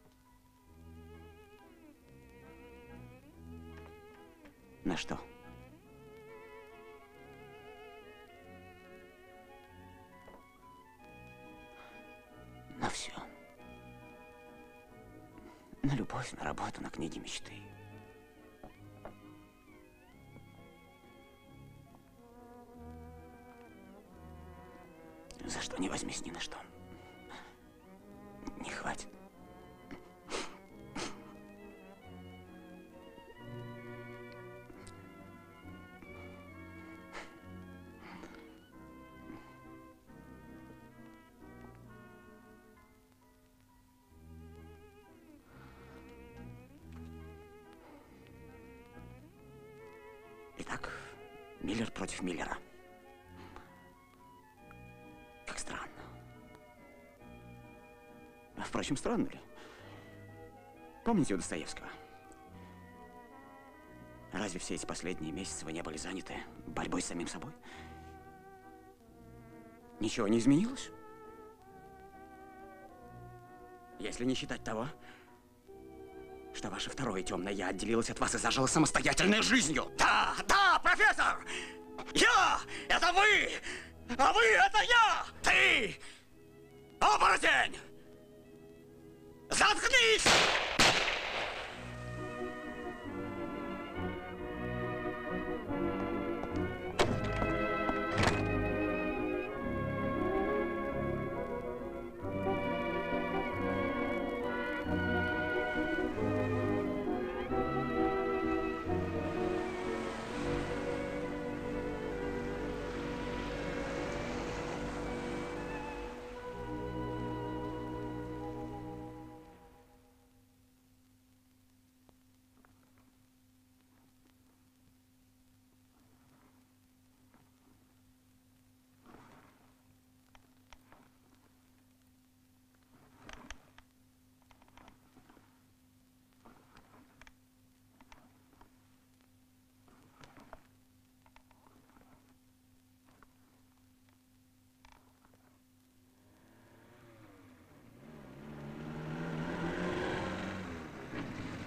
На что? На все. На любовь, на работу, на книги мечты. За что не возьмись, ни на что. Не хватит. Итак, Миллер против Миллера. Как странно. А, впрочем, странно ли? Помните у Достоевского? Разве все эти последние месяцы вы не были заняты борьбой с самим собой? Ничего не изменилось? Если не считать того, что ваше второе темное я отделилось от вас и зажило самостоятельной жизнью. Да, да, профессор! Я! Это вы! А вы — это я! Ты! Оборотень! Заткнись!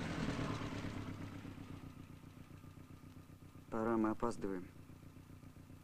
Пора, мы опаздываем.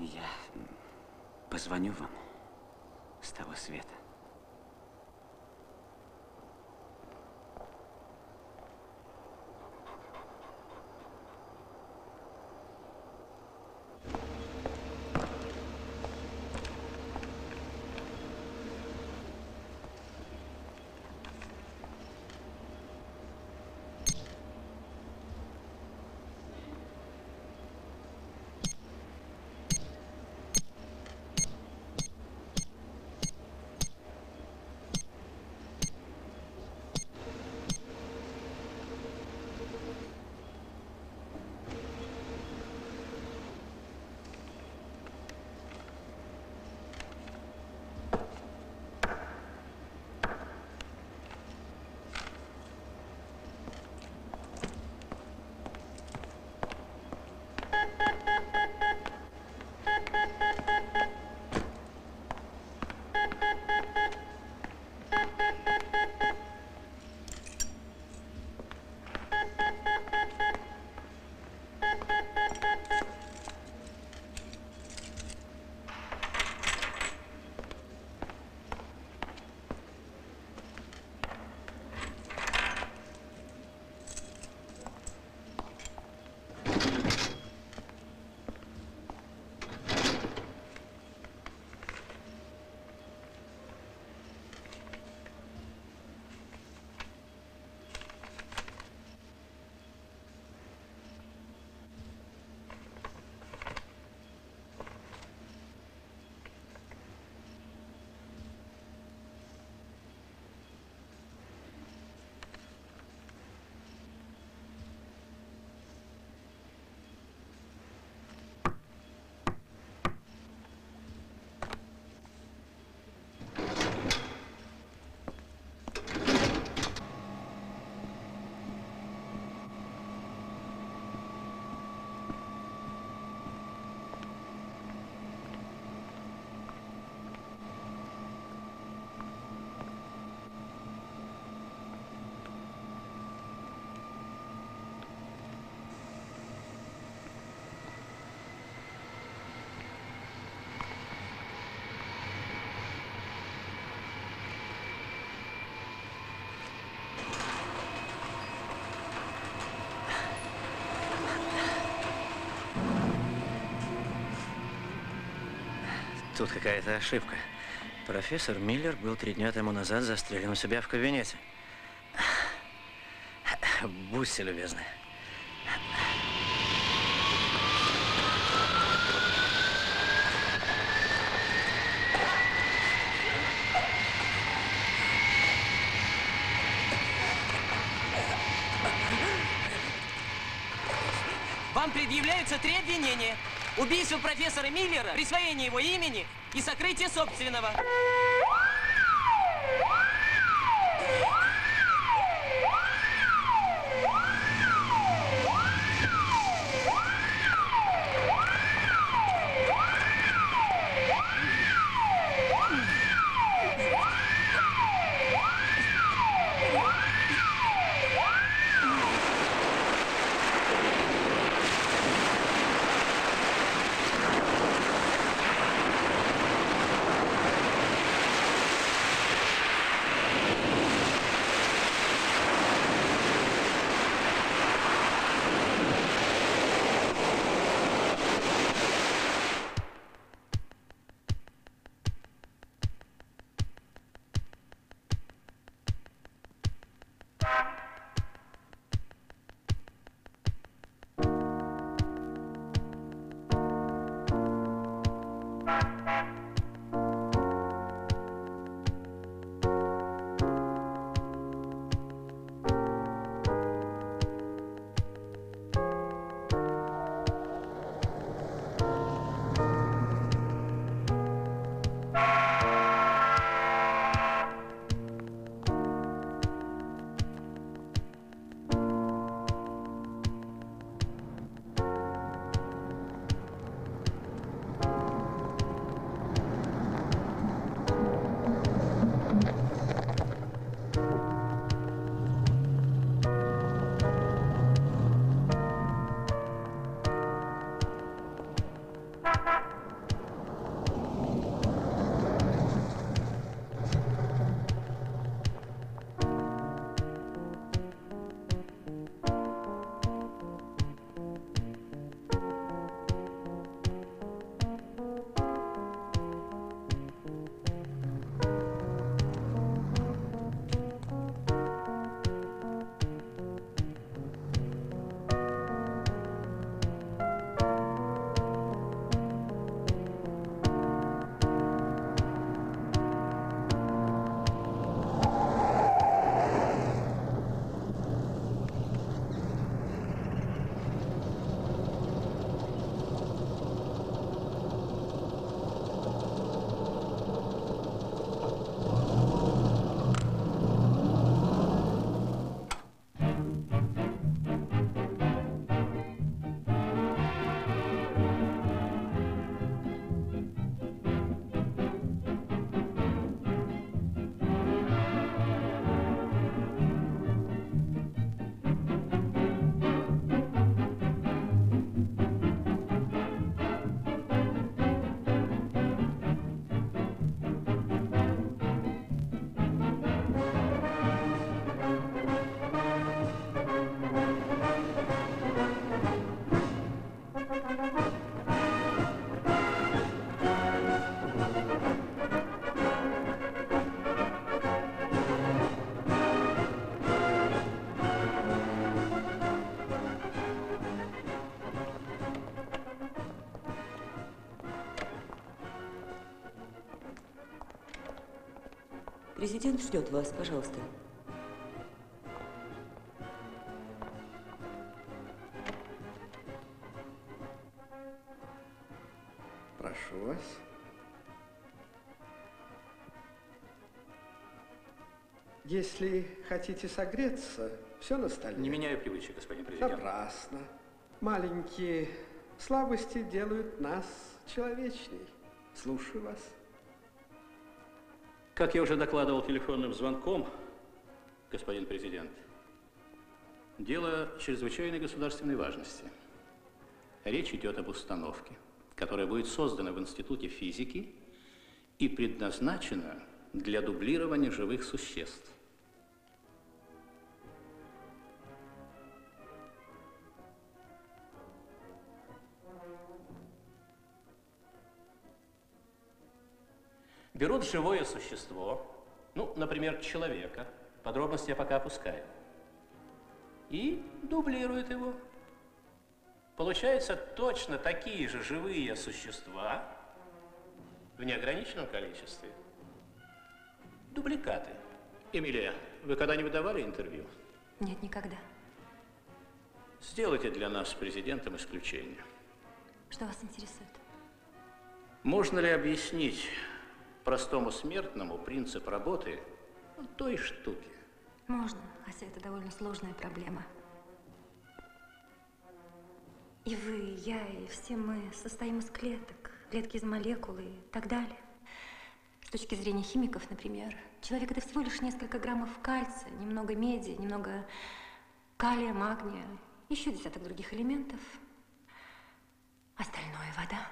Я позвоню вам с того света. Тут какая-то ошибка. Профессор Миллер был три дня тому назад застрелен у себя в кабинете. Будьте любезны. Вам предъявляются три обвинения. Убийство профессора Миллера, присвоение его имени и сокрытие собственного. Президент ждет вас, пожалуйста. Прошу вас. Если хотите согреться, все на столе. Не меняю привычек, господин президент. Напрасно. Маленькие слабости делают нас человечней. Слушаю вас. Как я уже докладывал телефонным звонком, господин президент, дело чрезвычайной государственной важности. Речь идет об установке, которая будет создана в Институте физики и предназначена для дублирования живых существ. Берут живое существо, ну, например, человека, подробности я пока опускаю, и дублируют его. Получаются точно такие же живые существа в неограниченном количестве. Дубликаты. Эмилия, вы когда-нибудь давали интервью? Нет, никогда. Сделайте для нас с президентом исключение. Что вас интересует? Можно ли объяснить простому смертному принцип работы той штуки? Можно, хотя это довольно сложная проблема. И вы, и я, и все мы состоим из клеток, клетки из молекул и так далее. С точки зрения химиков, например, человек – это всего лишь несколько граммов кальция, немного меди, немного калия, магния, еще десяток других элементов. Остальное – вода.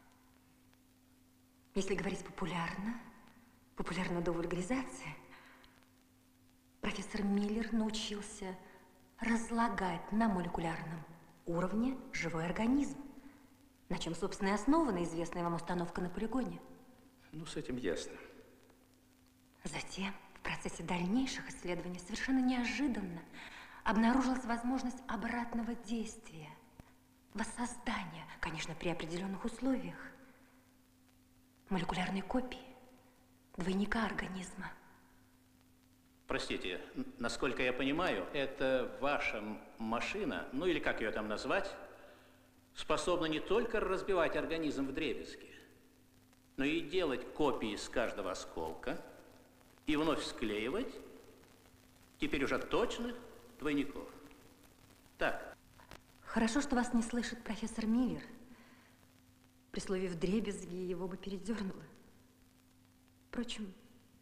Если говорить популярно, популярно до вульгаризации, профессор Миллер научился разлагать на молекулярном уровне живой организм, на чем, собственно, и основана известная вам установка на полигоне. Ну, с этим ясно. Затем, в процессе дальнейших исследований, совершенно неожиданно обнаружилась возможность обратного действия, воссоздания, конечно, при определенных условиях, молекулярной копии, двойника организма. Простите, насколько я понимаю, это ваша машина, ну или как ее там назвать, способна не только разбивать организм вдребезги, но и делать копии с каждого осколка и вновь склеивать теперь уже точных двойников. Так. Хорошо, что вас не слышит профессор Миллер. При слове «вдребезги» его бы передернуло. Впрочем,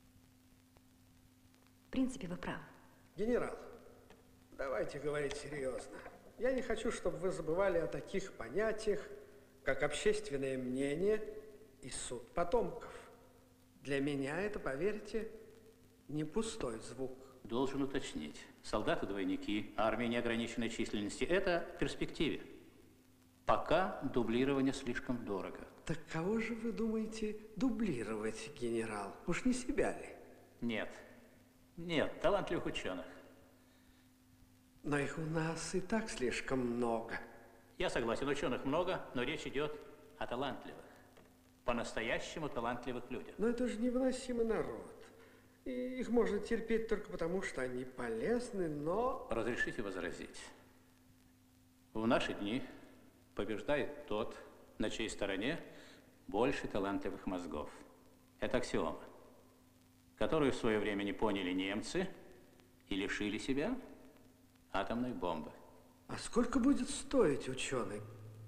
в принципе, вы правы. Генерал, давайте говорить серьезно. Я не хочу, чтобы вы забывали о таких понятиях, как общественное мнение и суд потомков. Для меня это, поверьте, не пустой звук. Должен уточнить. Солдаты-двойники, армия неограниченной численности – это в перспективе. Пока дублирование слишком дорого. Так кого же вы думаете дублировать, генерал? Уж не себя ли? Нет. Нет, талантливых ученых. Но их у нас и так слишком много. Я согласен, ученых много, но речь идет о талантливых. По-настоящему талантливых людях. Но это же невыносимый народ. И их можно терпеть только потому, что они полезны, но... Разрешите возразить. В наши дни побеждает тот, на чьей стороне больше талантливых мозгов. Это аксиома, которую в свое время не поняли немцы и лишили себя атомной бомбы. А сколько будет стоить ученый?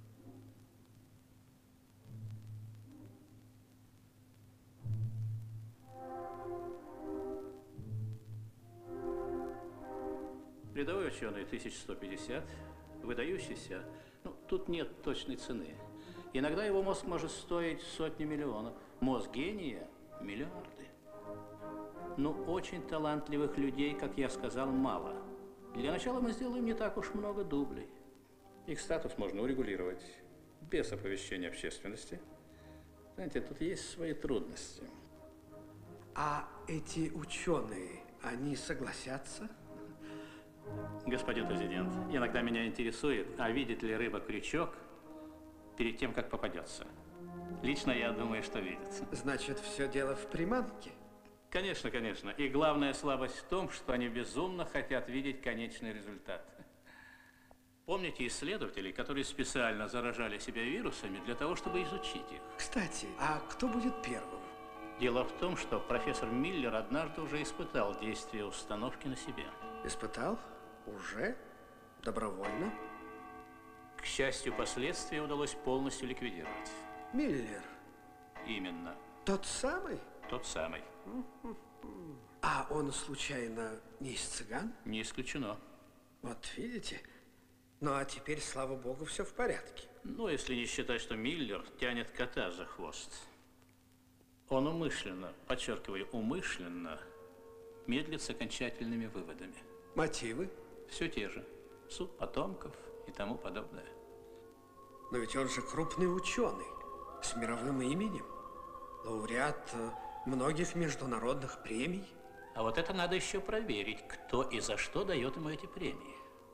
Рядовой ученый тысяча сто пятьдесят, выдающийся, ну, тут нет точной цены. Иногда его мозг может стоить сотни миллионов. Мозг гения – миллиарды. Но очень талантливых людей, как я сказал, мало. Для начала мы сделаем не так уж много дублей. Их статус можно урегулировать без оповещения общественности. Знаете, тут есть свои трудности. А эти ученые, они согласятся? Господин президент, иногда меня интересует, а видит ли рыба крючок перед тем, как попадется. Лично я думаю, что видит. Значит, все дело в приманке? Конечно, конечно. И главная слабость в том, что они безумно хотят видеть конечный результат. Помните исследователей, которые специально заражали себя вирусами для того, чтобы изучить их? Кстати, а кто будет первым? Дело в том, что профессор Миллер однажды уже испытал действие установки на себе. Испытал? Уже? Добровольно? К счастью, последствия удалось полностью ликвидировать. Миллер? Именно. Тот самый? Тот самый. А он, случайно, не из цыган? Не исключено. Вот видите? Ну, а теперь, слава богу, все в порядке. Ну, если не считать, что Миллер тянет кота за хвост. Он умышленно, подчеркиваю, умышленно, медлит с окончательными выводами. Мотивы? Все те же. Суд потомков и тому подобное. Но ведь он же крупный ученый, с мировым именем. Лауреат многих международных премий. А вот это надо еще проверить, кто и за что дает ему эти премии.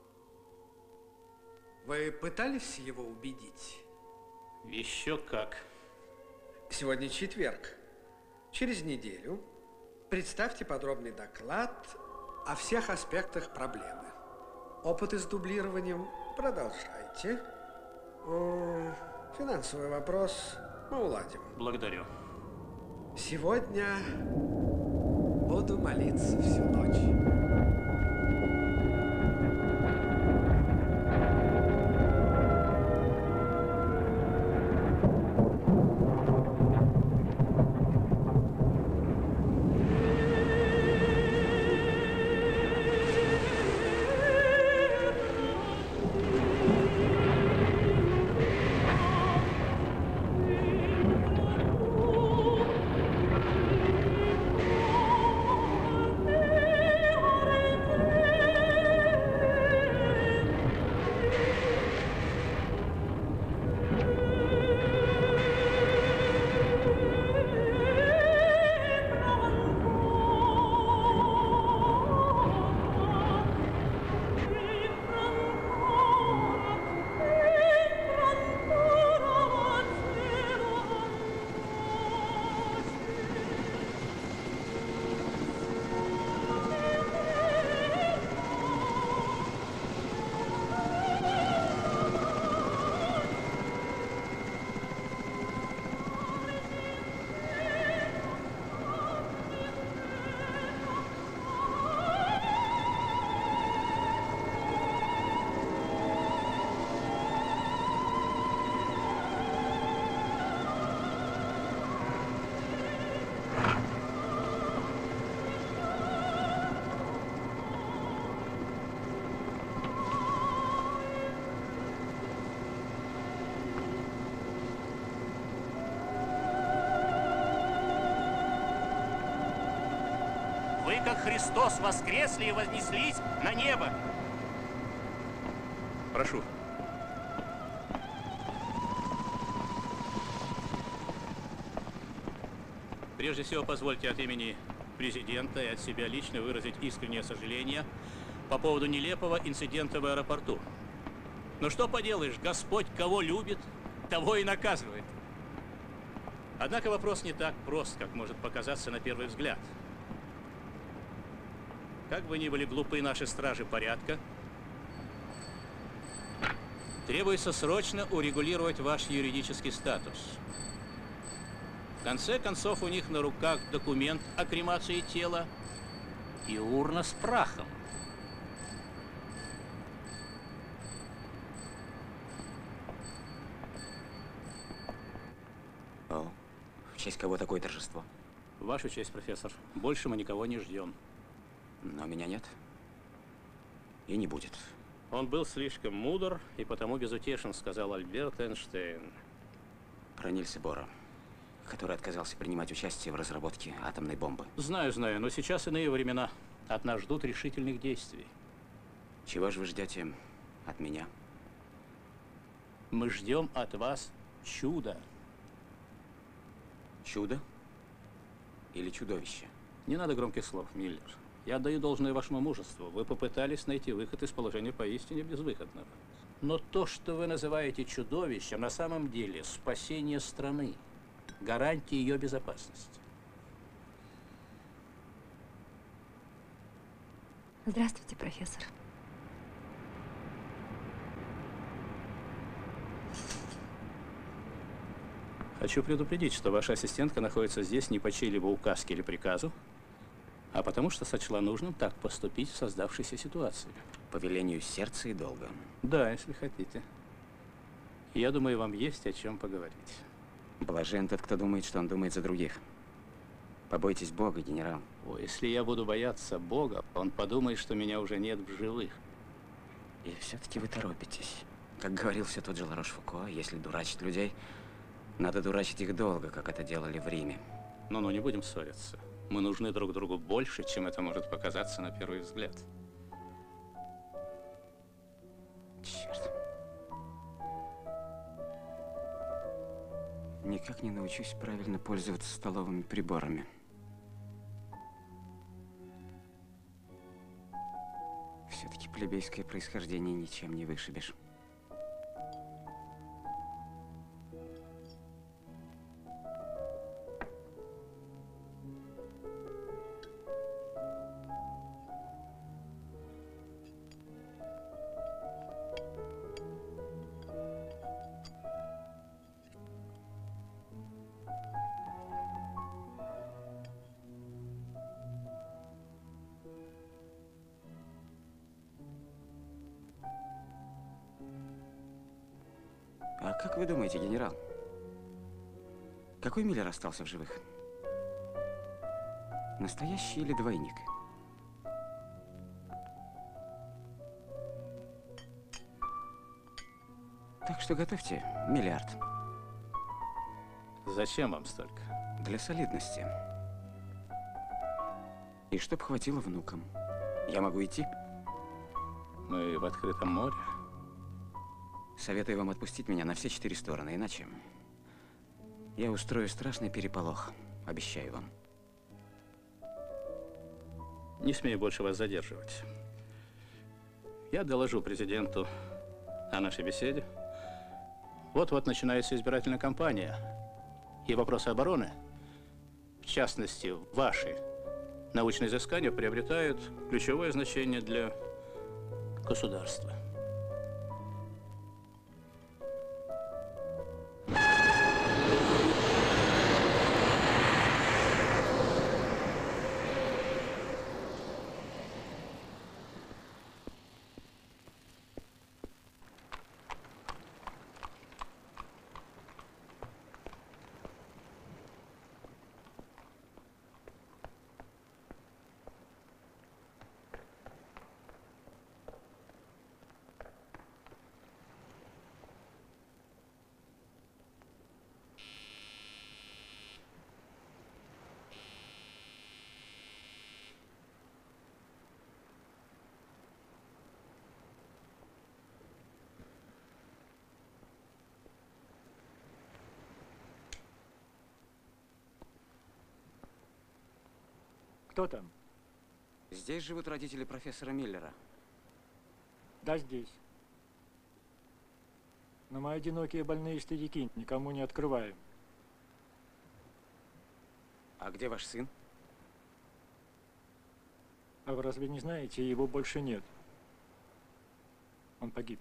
Вы пытались его убедить? Еще как. Сегодня четверг. Через неделю представьте подробный доклад о всех аспектах проблемы. Опыты с дублированием продолжайте. Финансовый вопрос мы уладим. Благодарю. Сегодня буду молиться всю ночь. Вы, как Христос, воскресли и вознеслись на небо. Прошу. Прежде всего, позвольте от имени президента и от себя лично выразить искреннее сожаление по поводу нелепого инцидента в аэропорту. Но что поделаешь, Господь кого любит, того и наказывает. Однако вопрос не так прост, как может показаться на первый взгляд. Как бы ни были глупы наши стражи порядка, требуется срочно урегулировать ваш юридический статус. В конце концов, у них на руках документ о кремации тела и урна с прахом. О, в честь кого такое торжество? Вашу честь, профессор. Больше мы никого не ждем. Но меня нет. И не будет. Он был слишком мудр и потому безутешен, сказал Альберт Эйнштейн. Про Нильса Бора, который отказался принимать участие в разработке атомной бомбы. Знаю, знаю, но сейчас иные времена. От нас ждут решительных действий. Чего же вы ждете от меня? Мы ждем от вас чуда. Чудо? Или чудовище? Не надо громких слов, Миллер. Я отдаю должное вашему мужеству. Вы попытались найти выход из положения поистине безвыходного. Но то, что вы называете чудовищем, на самом деле спасение страны, гарантия ее безопасности. Здравствуйте, профессор. Хочу предупредить, что ваша ассистентка находится здесь не по чьей-либо указке или приказу, а потому что сочла нужным так поступить в создавшейся ситуации. По велению сердца и долга. Да, если хотите. Я думаю, вам есть о чем поговорить. Блажен тот, кто думает, что он думает за других. Побойтесь Бога, генерал. О, если я буду бояться Бога, он подумает, что меня уже нет в живых. И все-таки вы торопитесь. Как говорил все тот же Ларош-Фуко, если дурачить людей, надо дурачить их долго, как это делали в Риме. Ну-ну, не будем ссориться. Мы нужны друг другу больше, чем это может показаться на первый взгляд. Черт. Никак не научусь правильно пользоваться столовыми приборами. Все-таки плебейское происхождение ничем не вышибешь. А как вы думаете, генерал, какой Миллер остался в живых? Настоящий или двойник? Так что готовьте миллиард. Зачем вам столько? Для солидности. И чтоб хватило внукам. Я могу идти? Мы в открытом море. Советую вам отпустить меня на все четыре стороны, иначе я устрою страшный переполох. Обещаю вам. Не смею больше вас задерживать. Я доложу президенту о нашей беседе. Вот-вот начинается избирательная кампания. И вопросы обороны, в частности, ваши научные изыскания, приобретают ключевое значение для государства. Кто там? Здесь живут родители профессора Миллера. Да, здесь. Но мы одинокие больные старики, никому не открываем. А где ваш сын? А вы разве не знаете, его больше нет? Он погиб.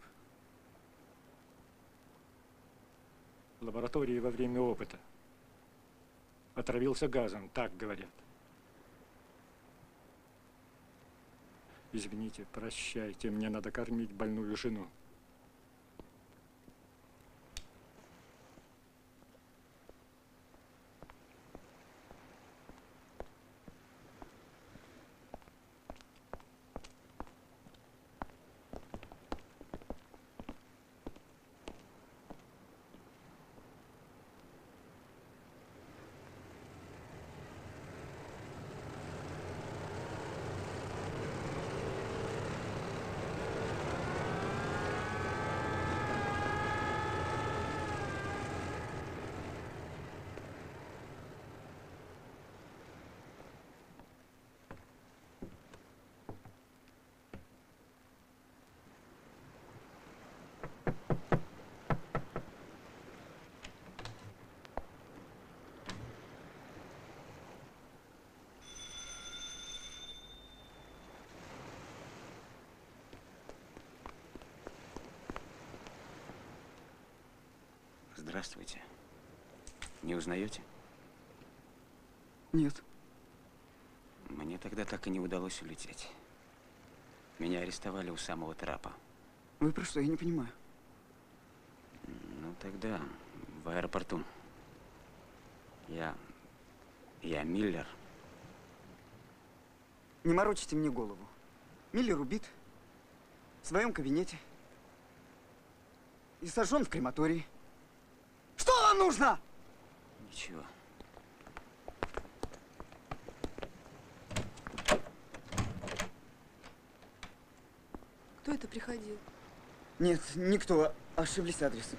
В лаборатории во время опыта. Отравился газом, так говорят. Извините, прощайте, мне надо кормить больную жену. Здравствуйте. Не узнаете? Нет. Мне тогда так и не удалось улететь. Меня арестовали у самого трапа. Вы про что? Я не понимаю. Ну, тогда в аэропорту. Я... Я Миллер. Не морочите мне голову. Миллер убит в своем кабинете и сожжен в крематории. Что вам нужно? Ничего. Кто это приходил? Нет, никто. Ошиблись адресом.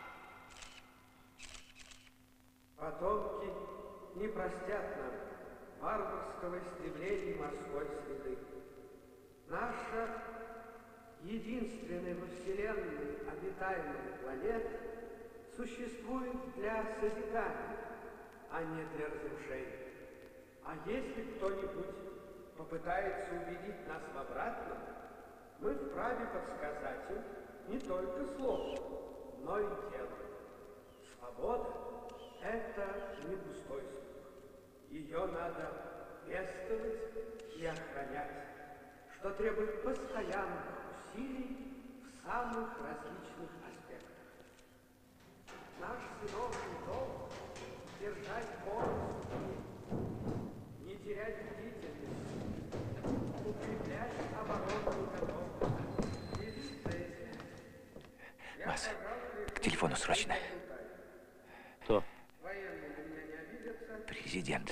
Потомки не простят нам варварского истребления морской среды. Наша единственная во Вселенной обитаемая планета существует для созидания, а не для разрушения. А если кто-нибудь попытается убедить нас в обратном, мы вправе подсказать им не только словом, но и делом. Свобода – это не пустой звук. Ее надо пестовать и охранять, что требует постоянных усилий в самых различных аспектах. Наш сыновний долг – держать полностью, не терять бдительность, укреплять оборонную готовность. Вас, к телефону срочно. Кто? Президент.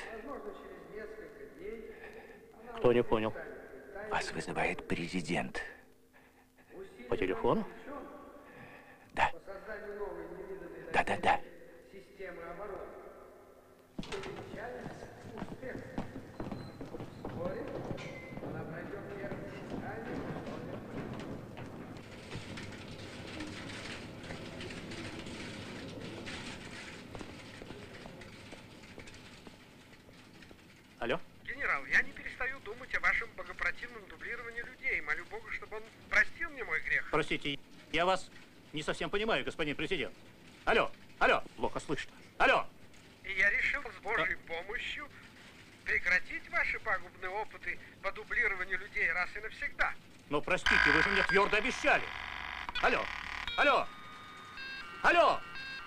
Кто, не понял? Вас вызывает президент. По телефону? Да. Да-да-да. Системы обороны. Увенчались успехом. Вскоре она пройдет первое испытание. Алло? Генерал, я не перестаю думать о вашем богопротивном дублировании людей. Молю Бога, чтобы он простил мне мой грех. Простите, я вас не совсем понимаю, господин президент. Алло, алло, плохо слышно. Алло! И я решил с Божьей помощью прекратить ваши пагубные опыты по дублированию людей раз и навсегда. Но простите, вы же мне твердо обещали. Алло, алло, алло!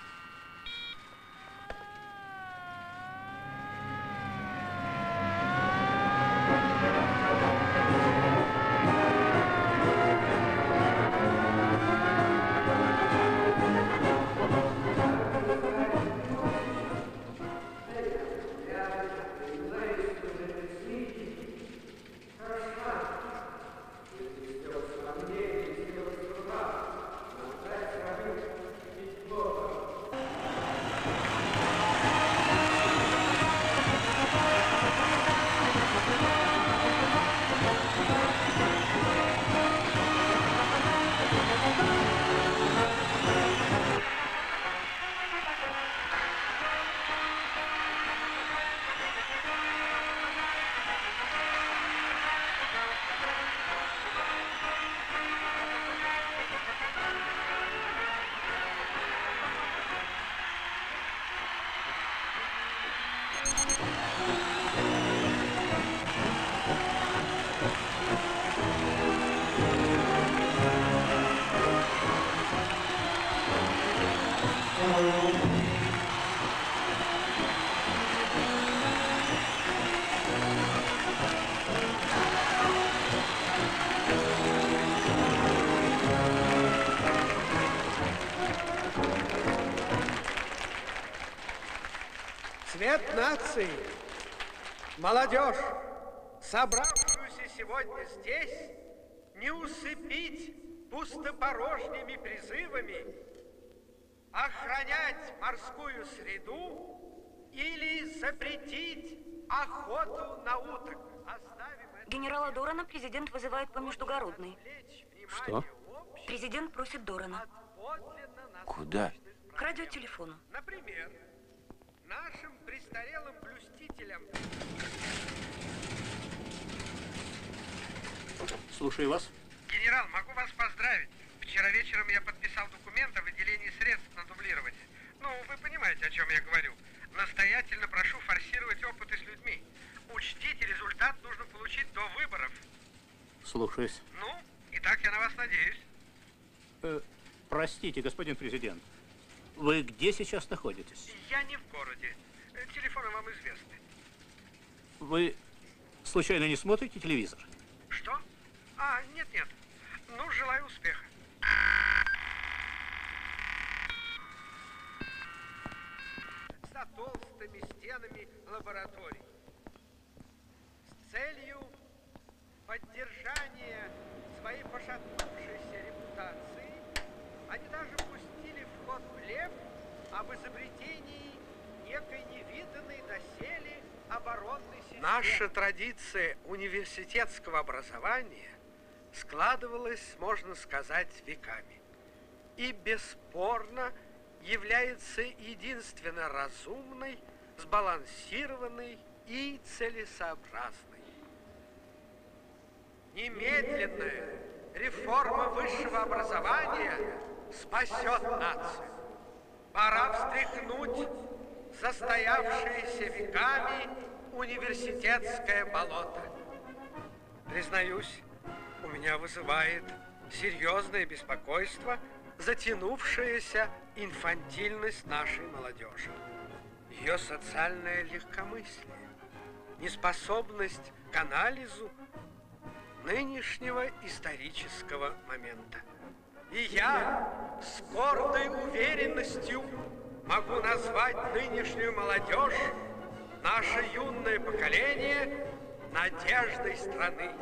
Цвет нации, молодежь, собравшуюся сегодня здесь, не усыпить пустопорожними призывами охранять морскую среду или запретить охоту на уток. Генерала Дорана президент вызывает по междугородной. Что? Президент просит Дорана. Куда? К радиотелефону. Например, нашим престарелым блюстителям. Слушаю вас. Генерал, могу вас поздравить. Вчера вечером я подписал документ о выделении средств на дублирование. Ну, вы понимаете, о чем я говорю. Настоятельно прошу форсировать опыты с людьми. Учтите, результат нужно получить до выборов. Слушаюсь. Ну, и так я на вас надеюсь. Э, простите, господин президент. Вы где сейчас находитесь? Я не в городе. Телефоны вам известны. Вы случайно не смотрите телевизор? Что? А, нет-нет. Ну, желаю успеха. За толстыми стенами лабораторий. С целью поддержания своей пошатнувшейся репутации они даже пустили в ход блеф об изобретении некой невиданной доселе Наша традиция университетского образования складывалась, можно сказать, веками. И бесспорно является единственно разумной, сбалансированной и целесообразной. Немедленная реформа высшего образования спасет нацию. Пора встряхнуть застоявшееся веками университетское болото. Признаюсь, у меня вызывает серьезное беспокойство затянувшаяся инфантильность нашей молодежи. Ее социальное легкомыслие, неспособность к анализу нынешнего исторического момента. И я с гордой уверенностью могу назвать нынешнюю молодежь, наше юное поколение, надеждой страны,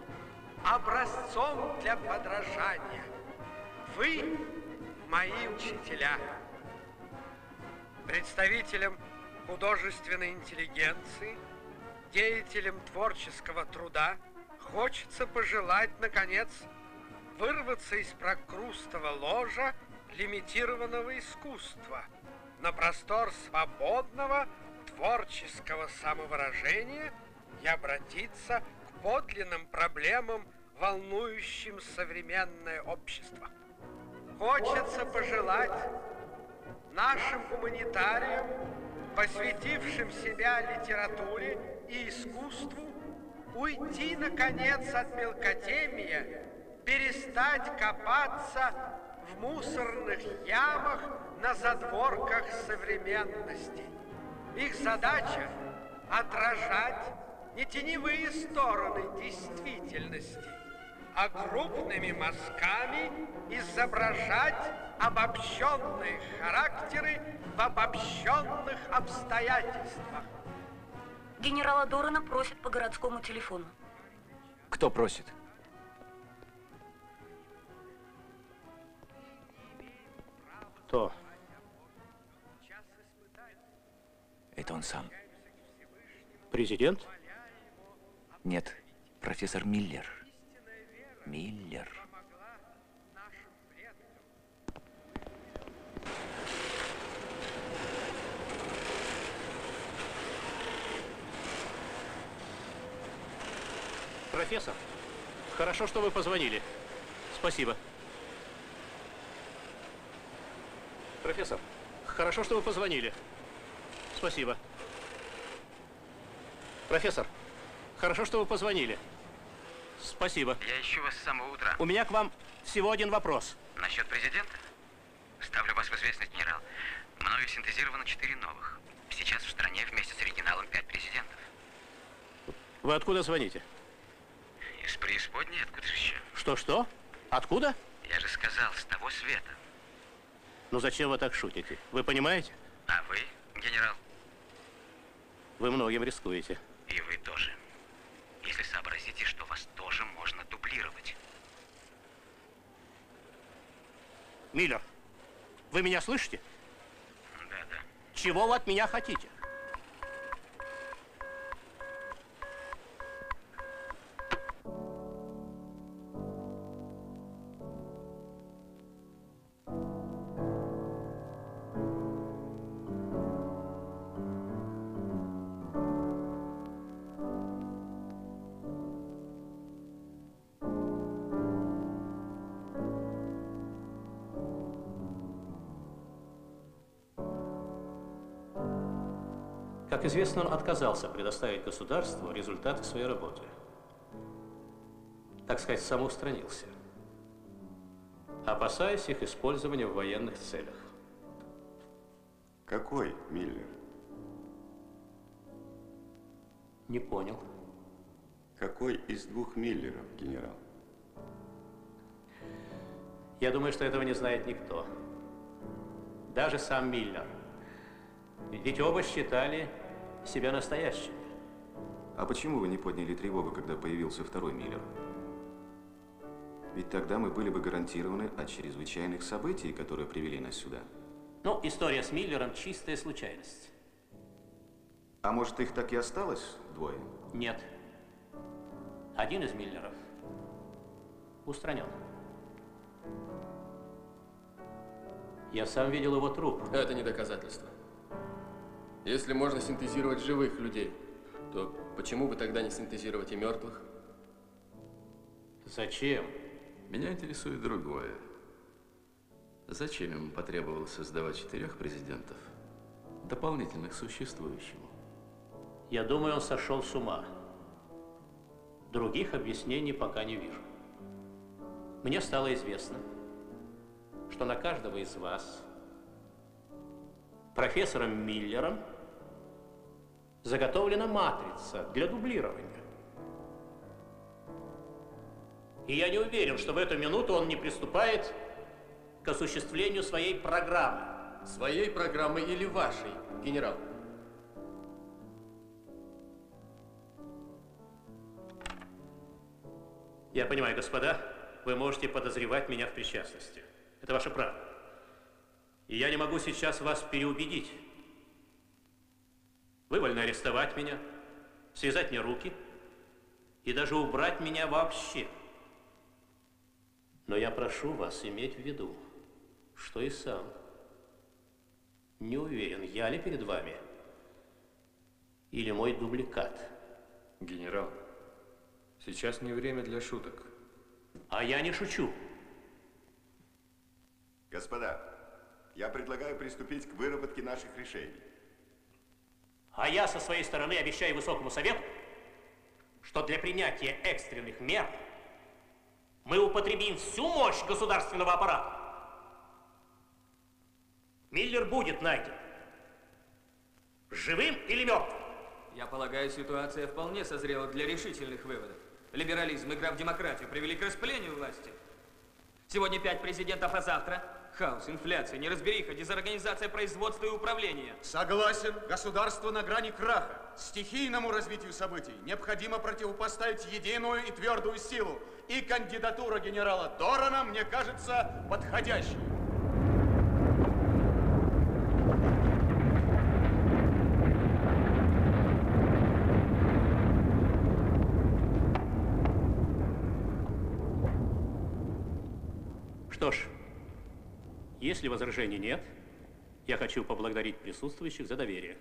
образцом для подражания. Вы мои учителя. Представителям художественной интеллигенции, деятелям творческого труда хочется пожелать, наконец, вырваться из прокрустого ложа лимитированного искусства на простор свободного творческого самовыражения и обратиться к подлинным проблемам, волнующим современное общество. Хочется пожелать нашим гуманитариям, посвятившим себя литературе и искусству, уйти, наконец, от мелкотемия, перестать копаться в мусорных ямах на задворках современности. Их задача – отражать не теневые стороны действительности, а крупными мазками изображать обобщенные характеры в обобщенных обстоятельствах. Генерала Дорана просят по городскому телефону. Кто просит? Кто? Это он сам. Президент? Нет, профессор Миллер. Миллер. Профессор, хорошо, что вы позвонили. Спасибо. Профессор, хорошо, что вы позвонили. Спасибо. Профессор, хорошо, что вы позвонили. Спасибо. Я ищу вас с самого утра. У меня к вам всего один вопрос. Насчет президента? Ставлю вас в известность, генерал. Мною синтезировано четыре новых. Сейчас в стране вместе с оригиналом пять президентов. Вы откуда звоните? Из преисподней? Откуда же еще? Что-что? Откуда? Я же сказал, с того света. Ну зачем вы так шутите? Вы понимаете? А вы, генерал? Вы многим рискуете. И вы тоже. Если сообразите, что вас тоже можно дублировать. Миллер, вы меня слышите? Да, да. Чего вы от меня хотите? Как известно, он отказался предоставить государству результаты своей работы. Так сказать, самоустранился, опасаясь их использования в военных целях. Какой Миллер? Не понял. Какой из двух Миллеров, генерал? Я думаю, что этого не знает никто. Даже сам Миллер. Ведь оба считали себя настоящими. А почему вы не подняли тревогу, когда появился второй Миллер? Ведь тогда мы были бы гарантированы от чрезвычайных событий, которые привели нас сюда. Ну, история с Миллером – чистая случайность. А А может, их так и осталось двое? Нет. Один из Миллеров устранен. Я сам видел его труп. Это не доказательство. Если можно синтезировать живых людей, то почему бы тогда не синтезировать и мертвых? Зачем? Меня интересует другое. Зачем ему потребовалось создавать четырех президентов, дополнительных существующему? Я думаю, он сошел с ума. Других объяснений пока не вижу. Мне стало известно, что на каждого из вас профессором Миллером заготовлена матрица для дублирования. И я не уверен, что в эту минуту он не приступает к осуществлению своей программы. Своей программы или вашей, генерал? Я понимаю, господа, вы можете подозревать меня в причастности. Это ваше право. И я не могу сейчас вас переубедить. Вы вольны арестовать меня, связать мне руки и даже убрать меня вообще. Но я прошу вас иметь в виду, что и сам не уверен, я ли перед вами или мой дубликат. Генерал, сейчас не время для шуток. А я не шучу. Господа, я предлагаю приступить к выработке наших решений. А я со своей стороны обещаю Высокому Совету, что для принятия экстренных мер мы употребим всю мощь государственного аппарата. Миллер будет найден. Живым или мертвым? Я полагаю, ситуация вполне созрела для решительных выводов. Либерализм, игра в демократию привели к распылению власти. Сегодня пять президентов, а завтра хаос, инфляция, неразбериха, дезорганизация производства и управления. Согласен. Государство на грани краха. Стихийному развитию событий необходимо противопоставить единую и твердую силу. И кандидатура генерала Дорана, мне кажется, подходящей. Что ж, если возражений нет, я хочу поблагодарить присутствующих за доверие.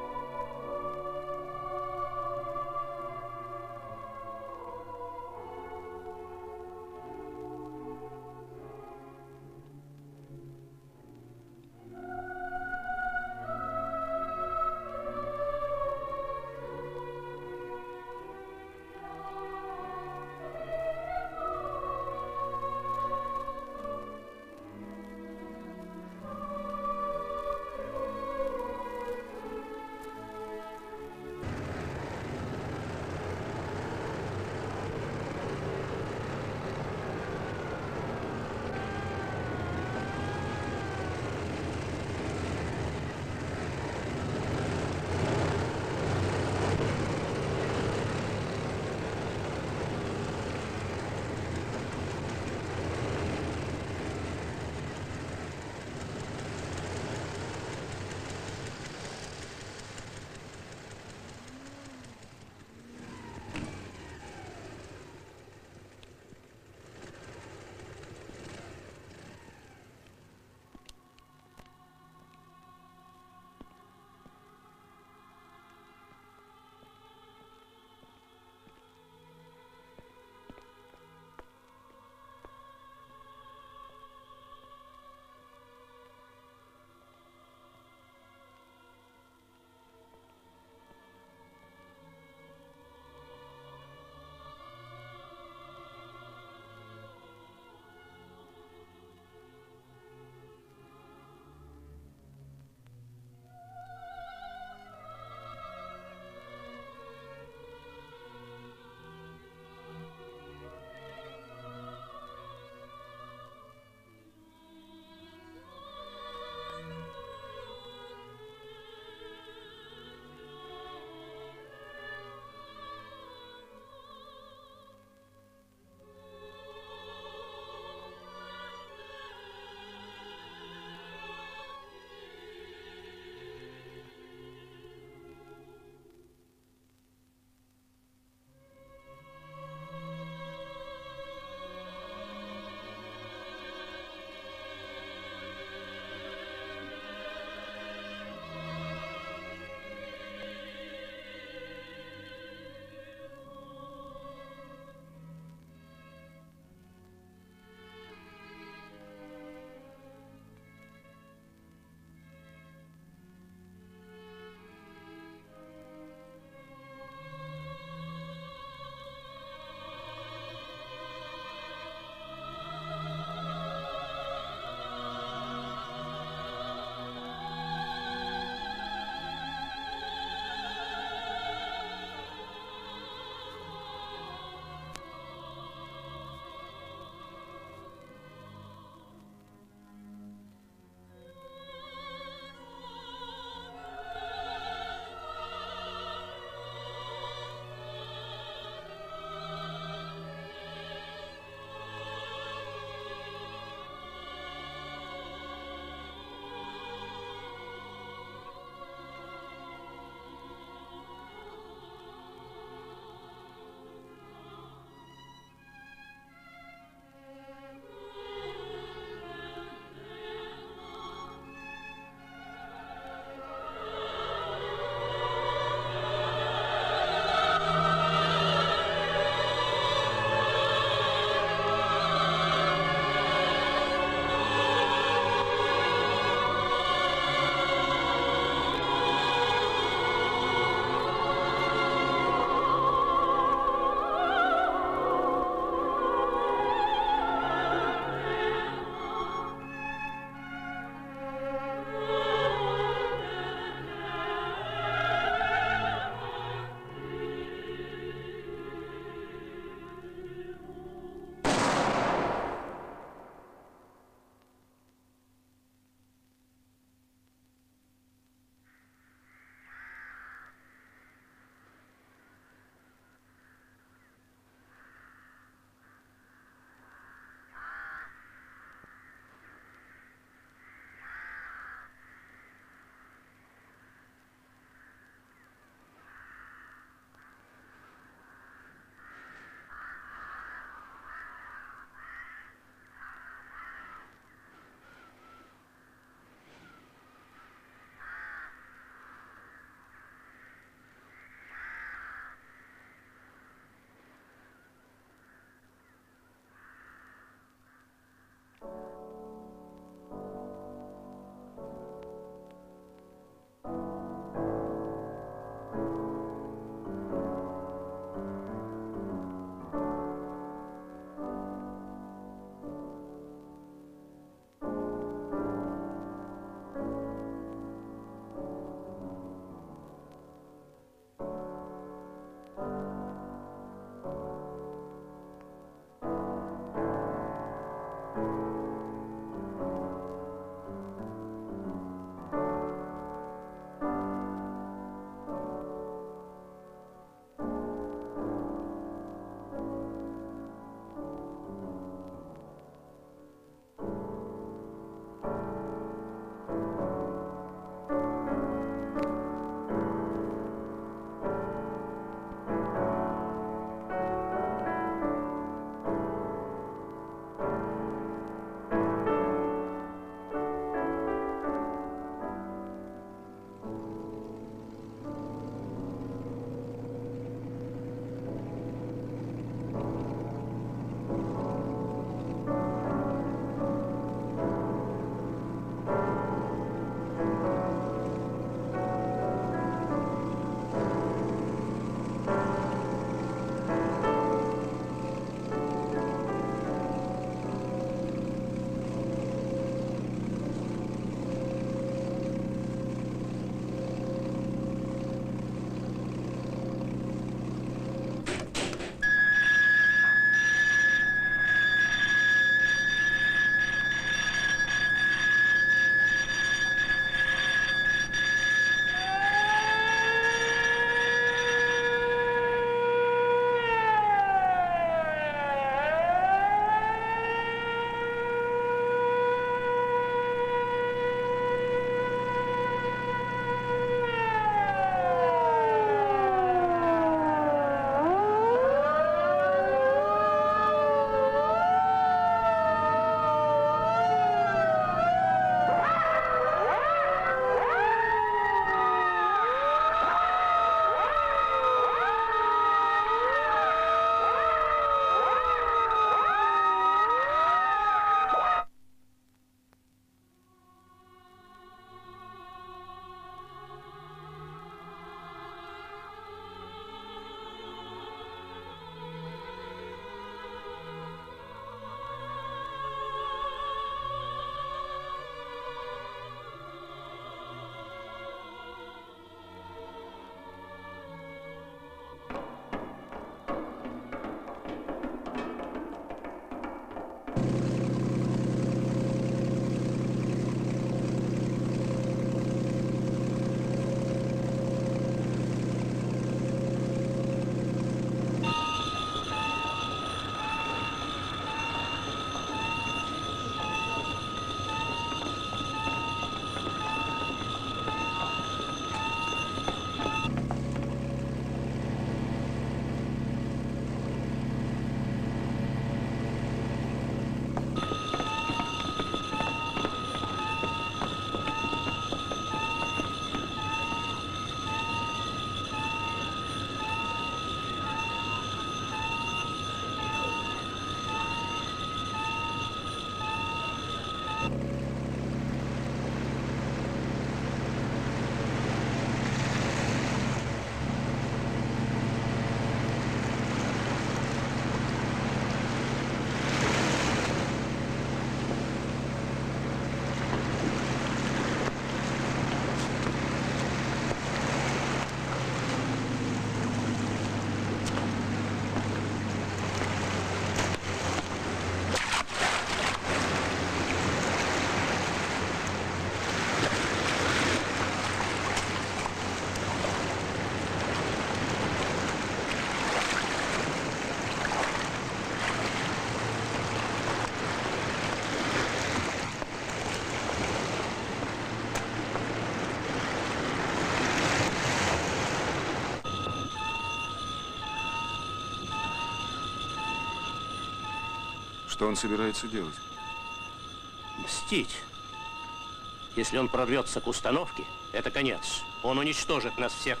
Что он собирается делать? Мстить. Если он прорвется к установке, это конец. Он уничтожит нас всех.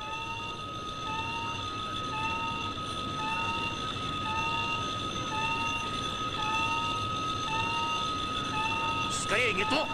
Скорее, не то!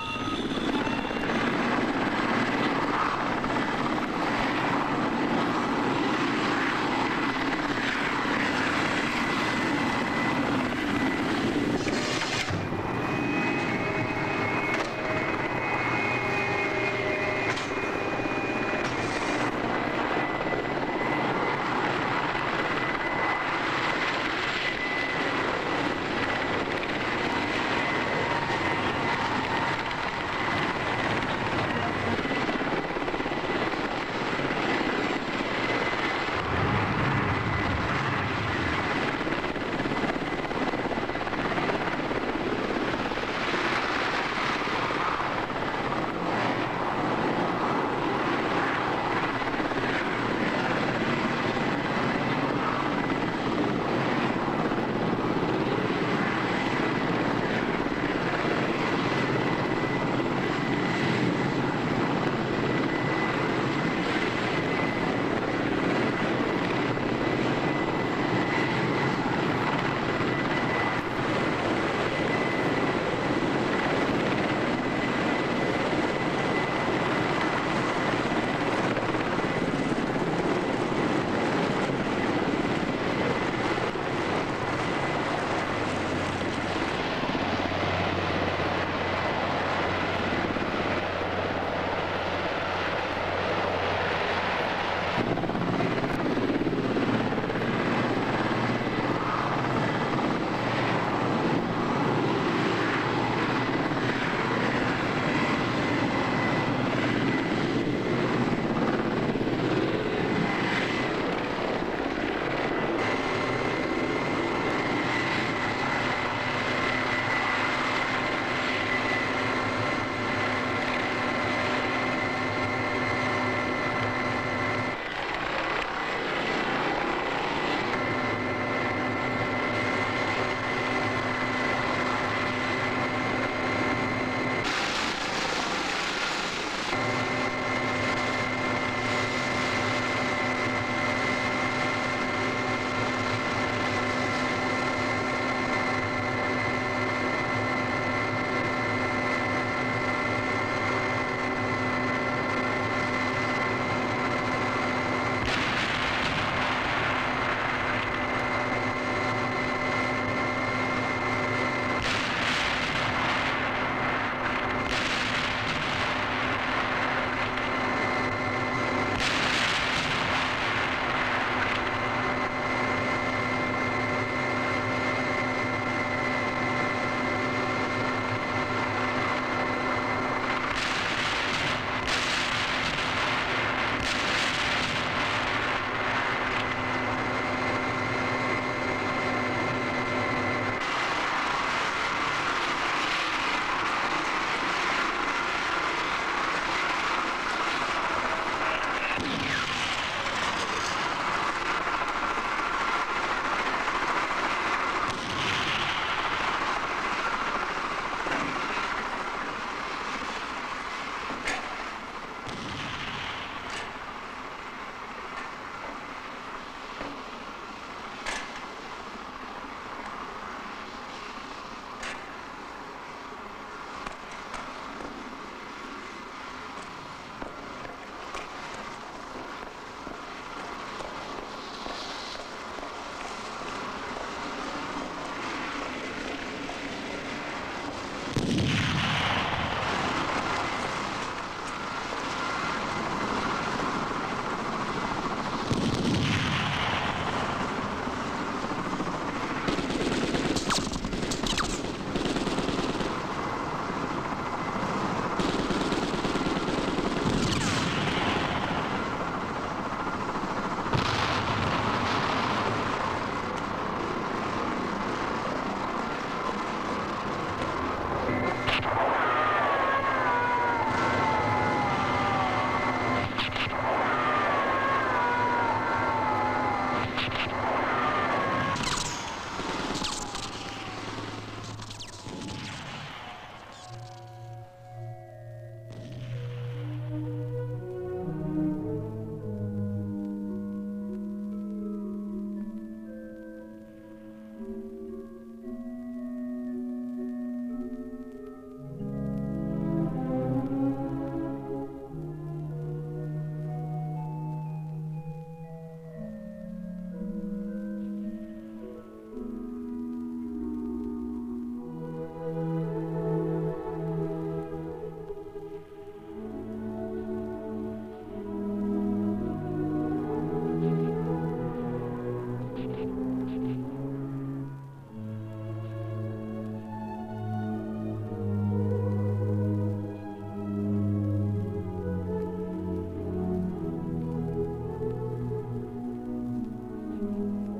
Thank you.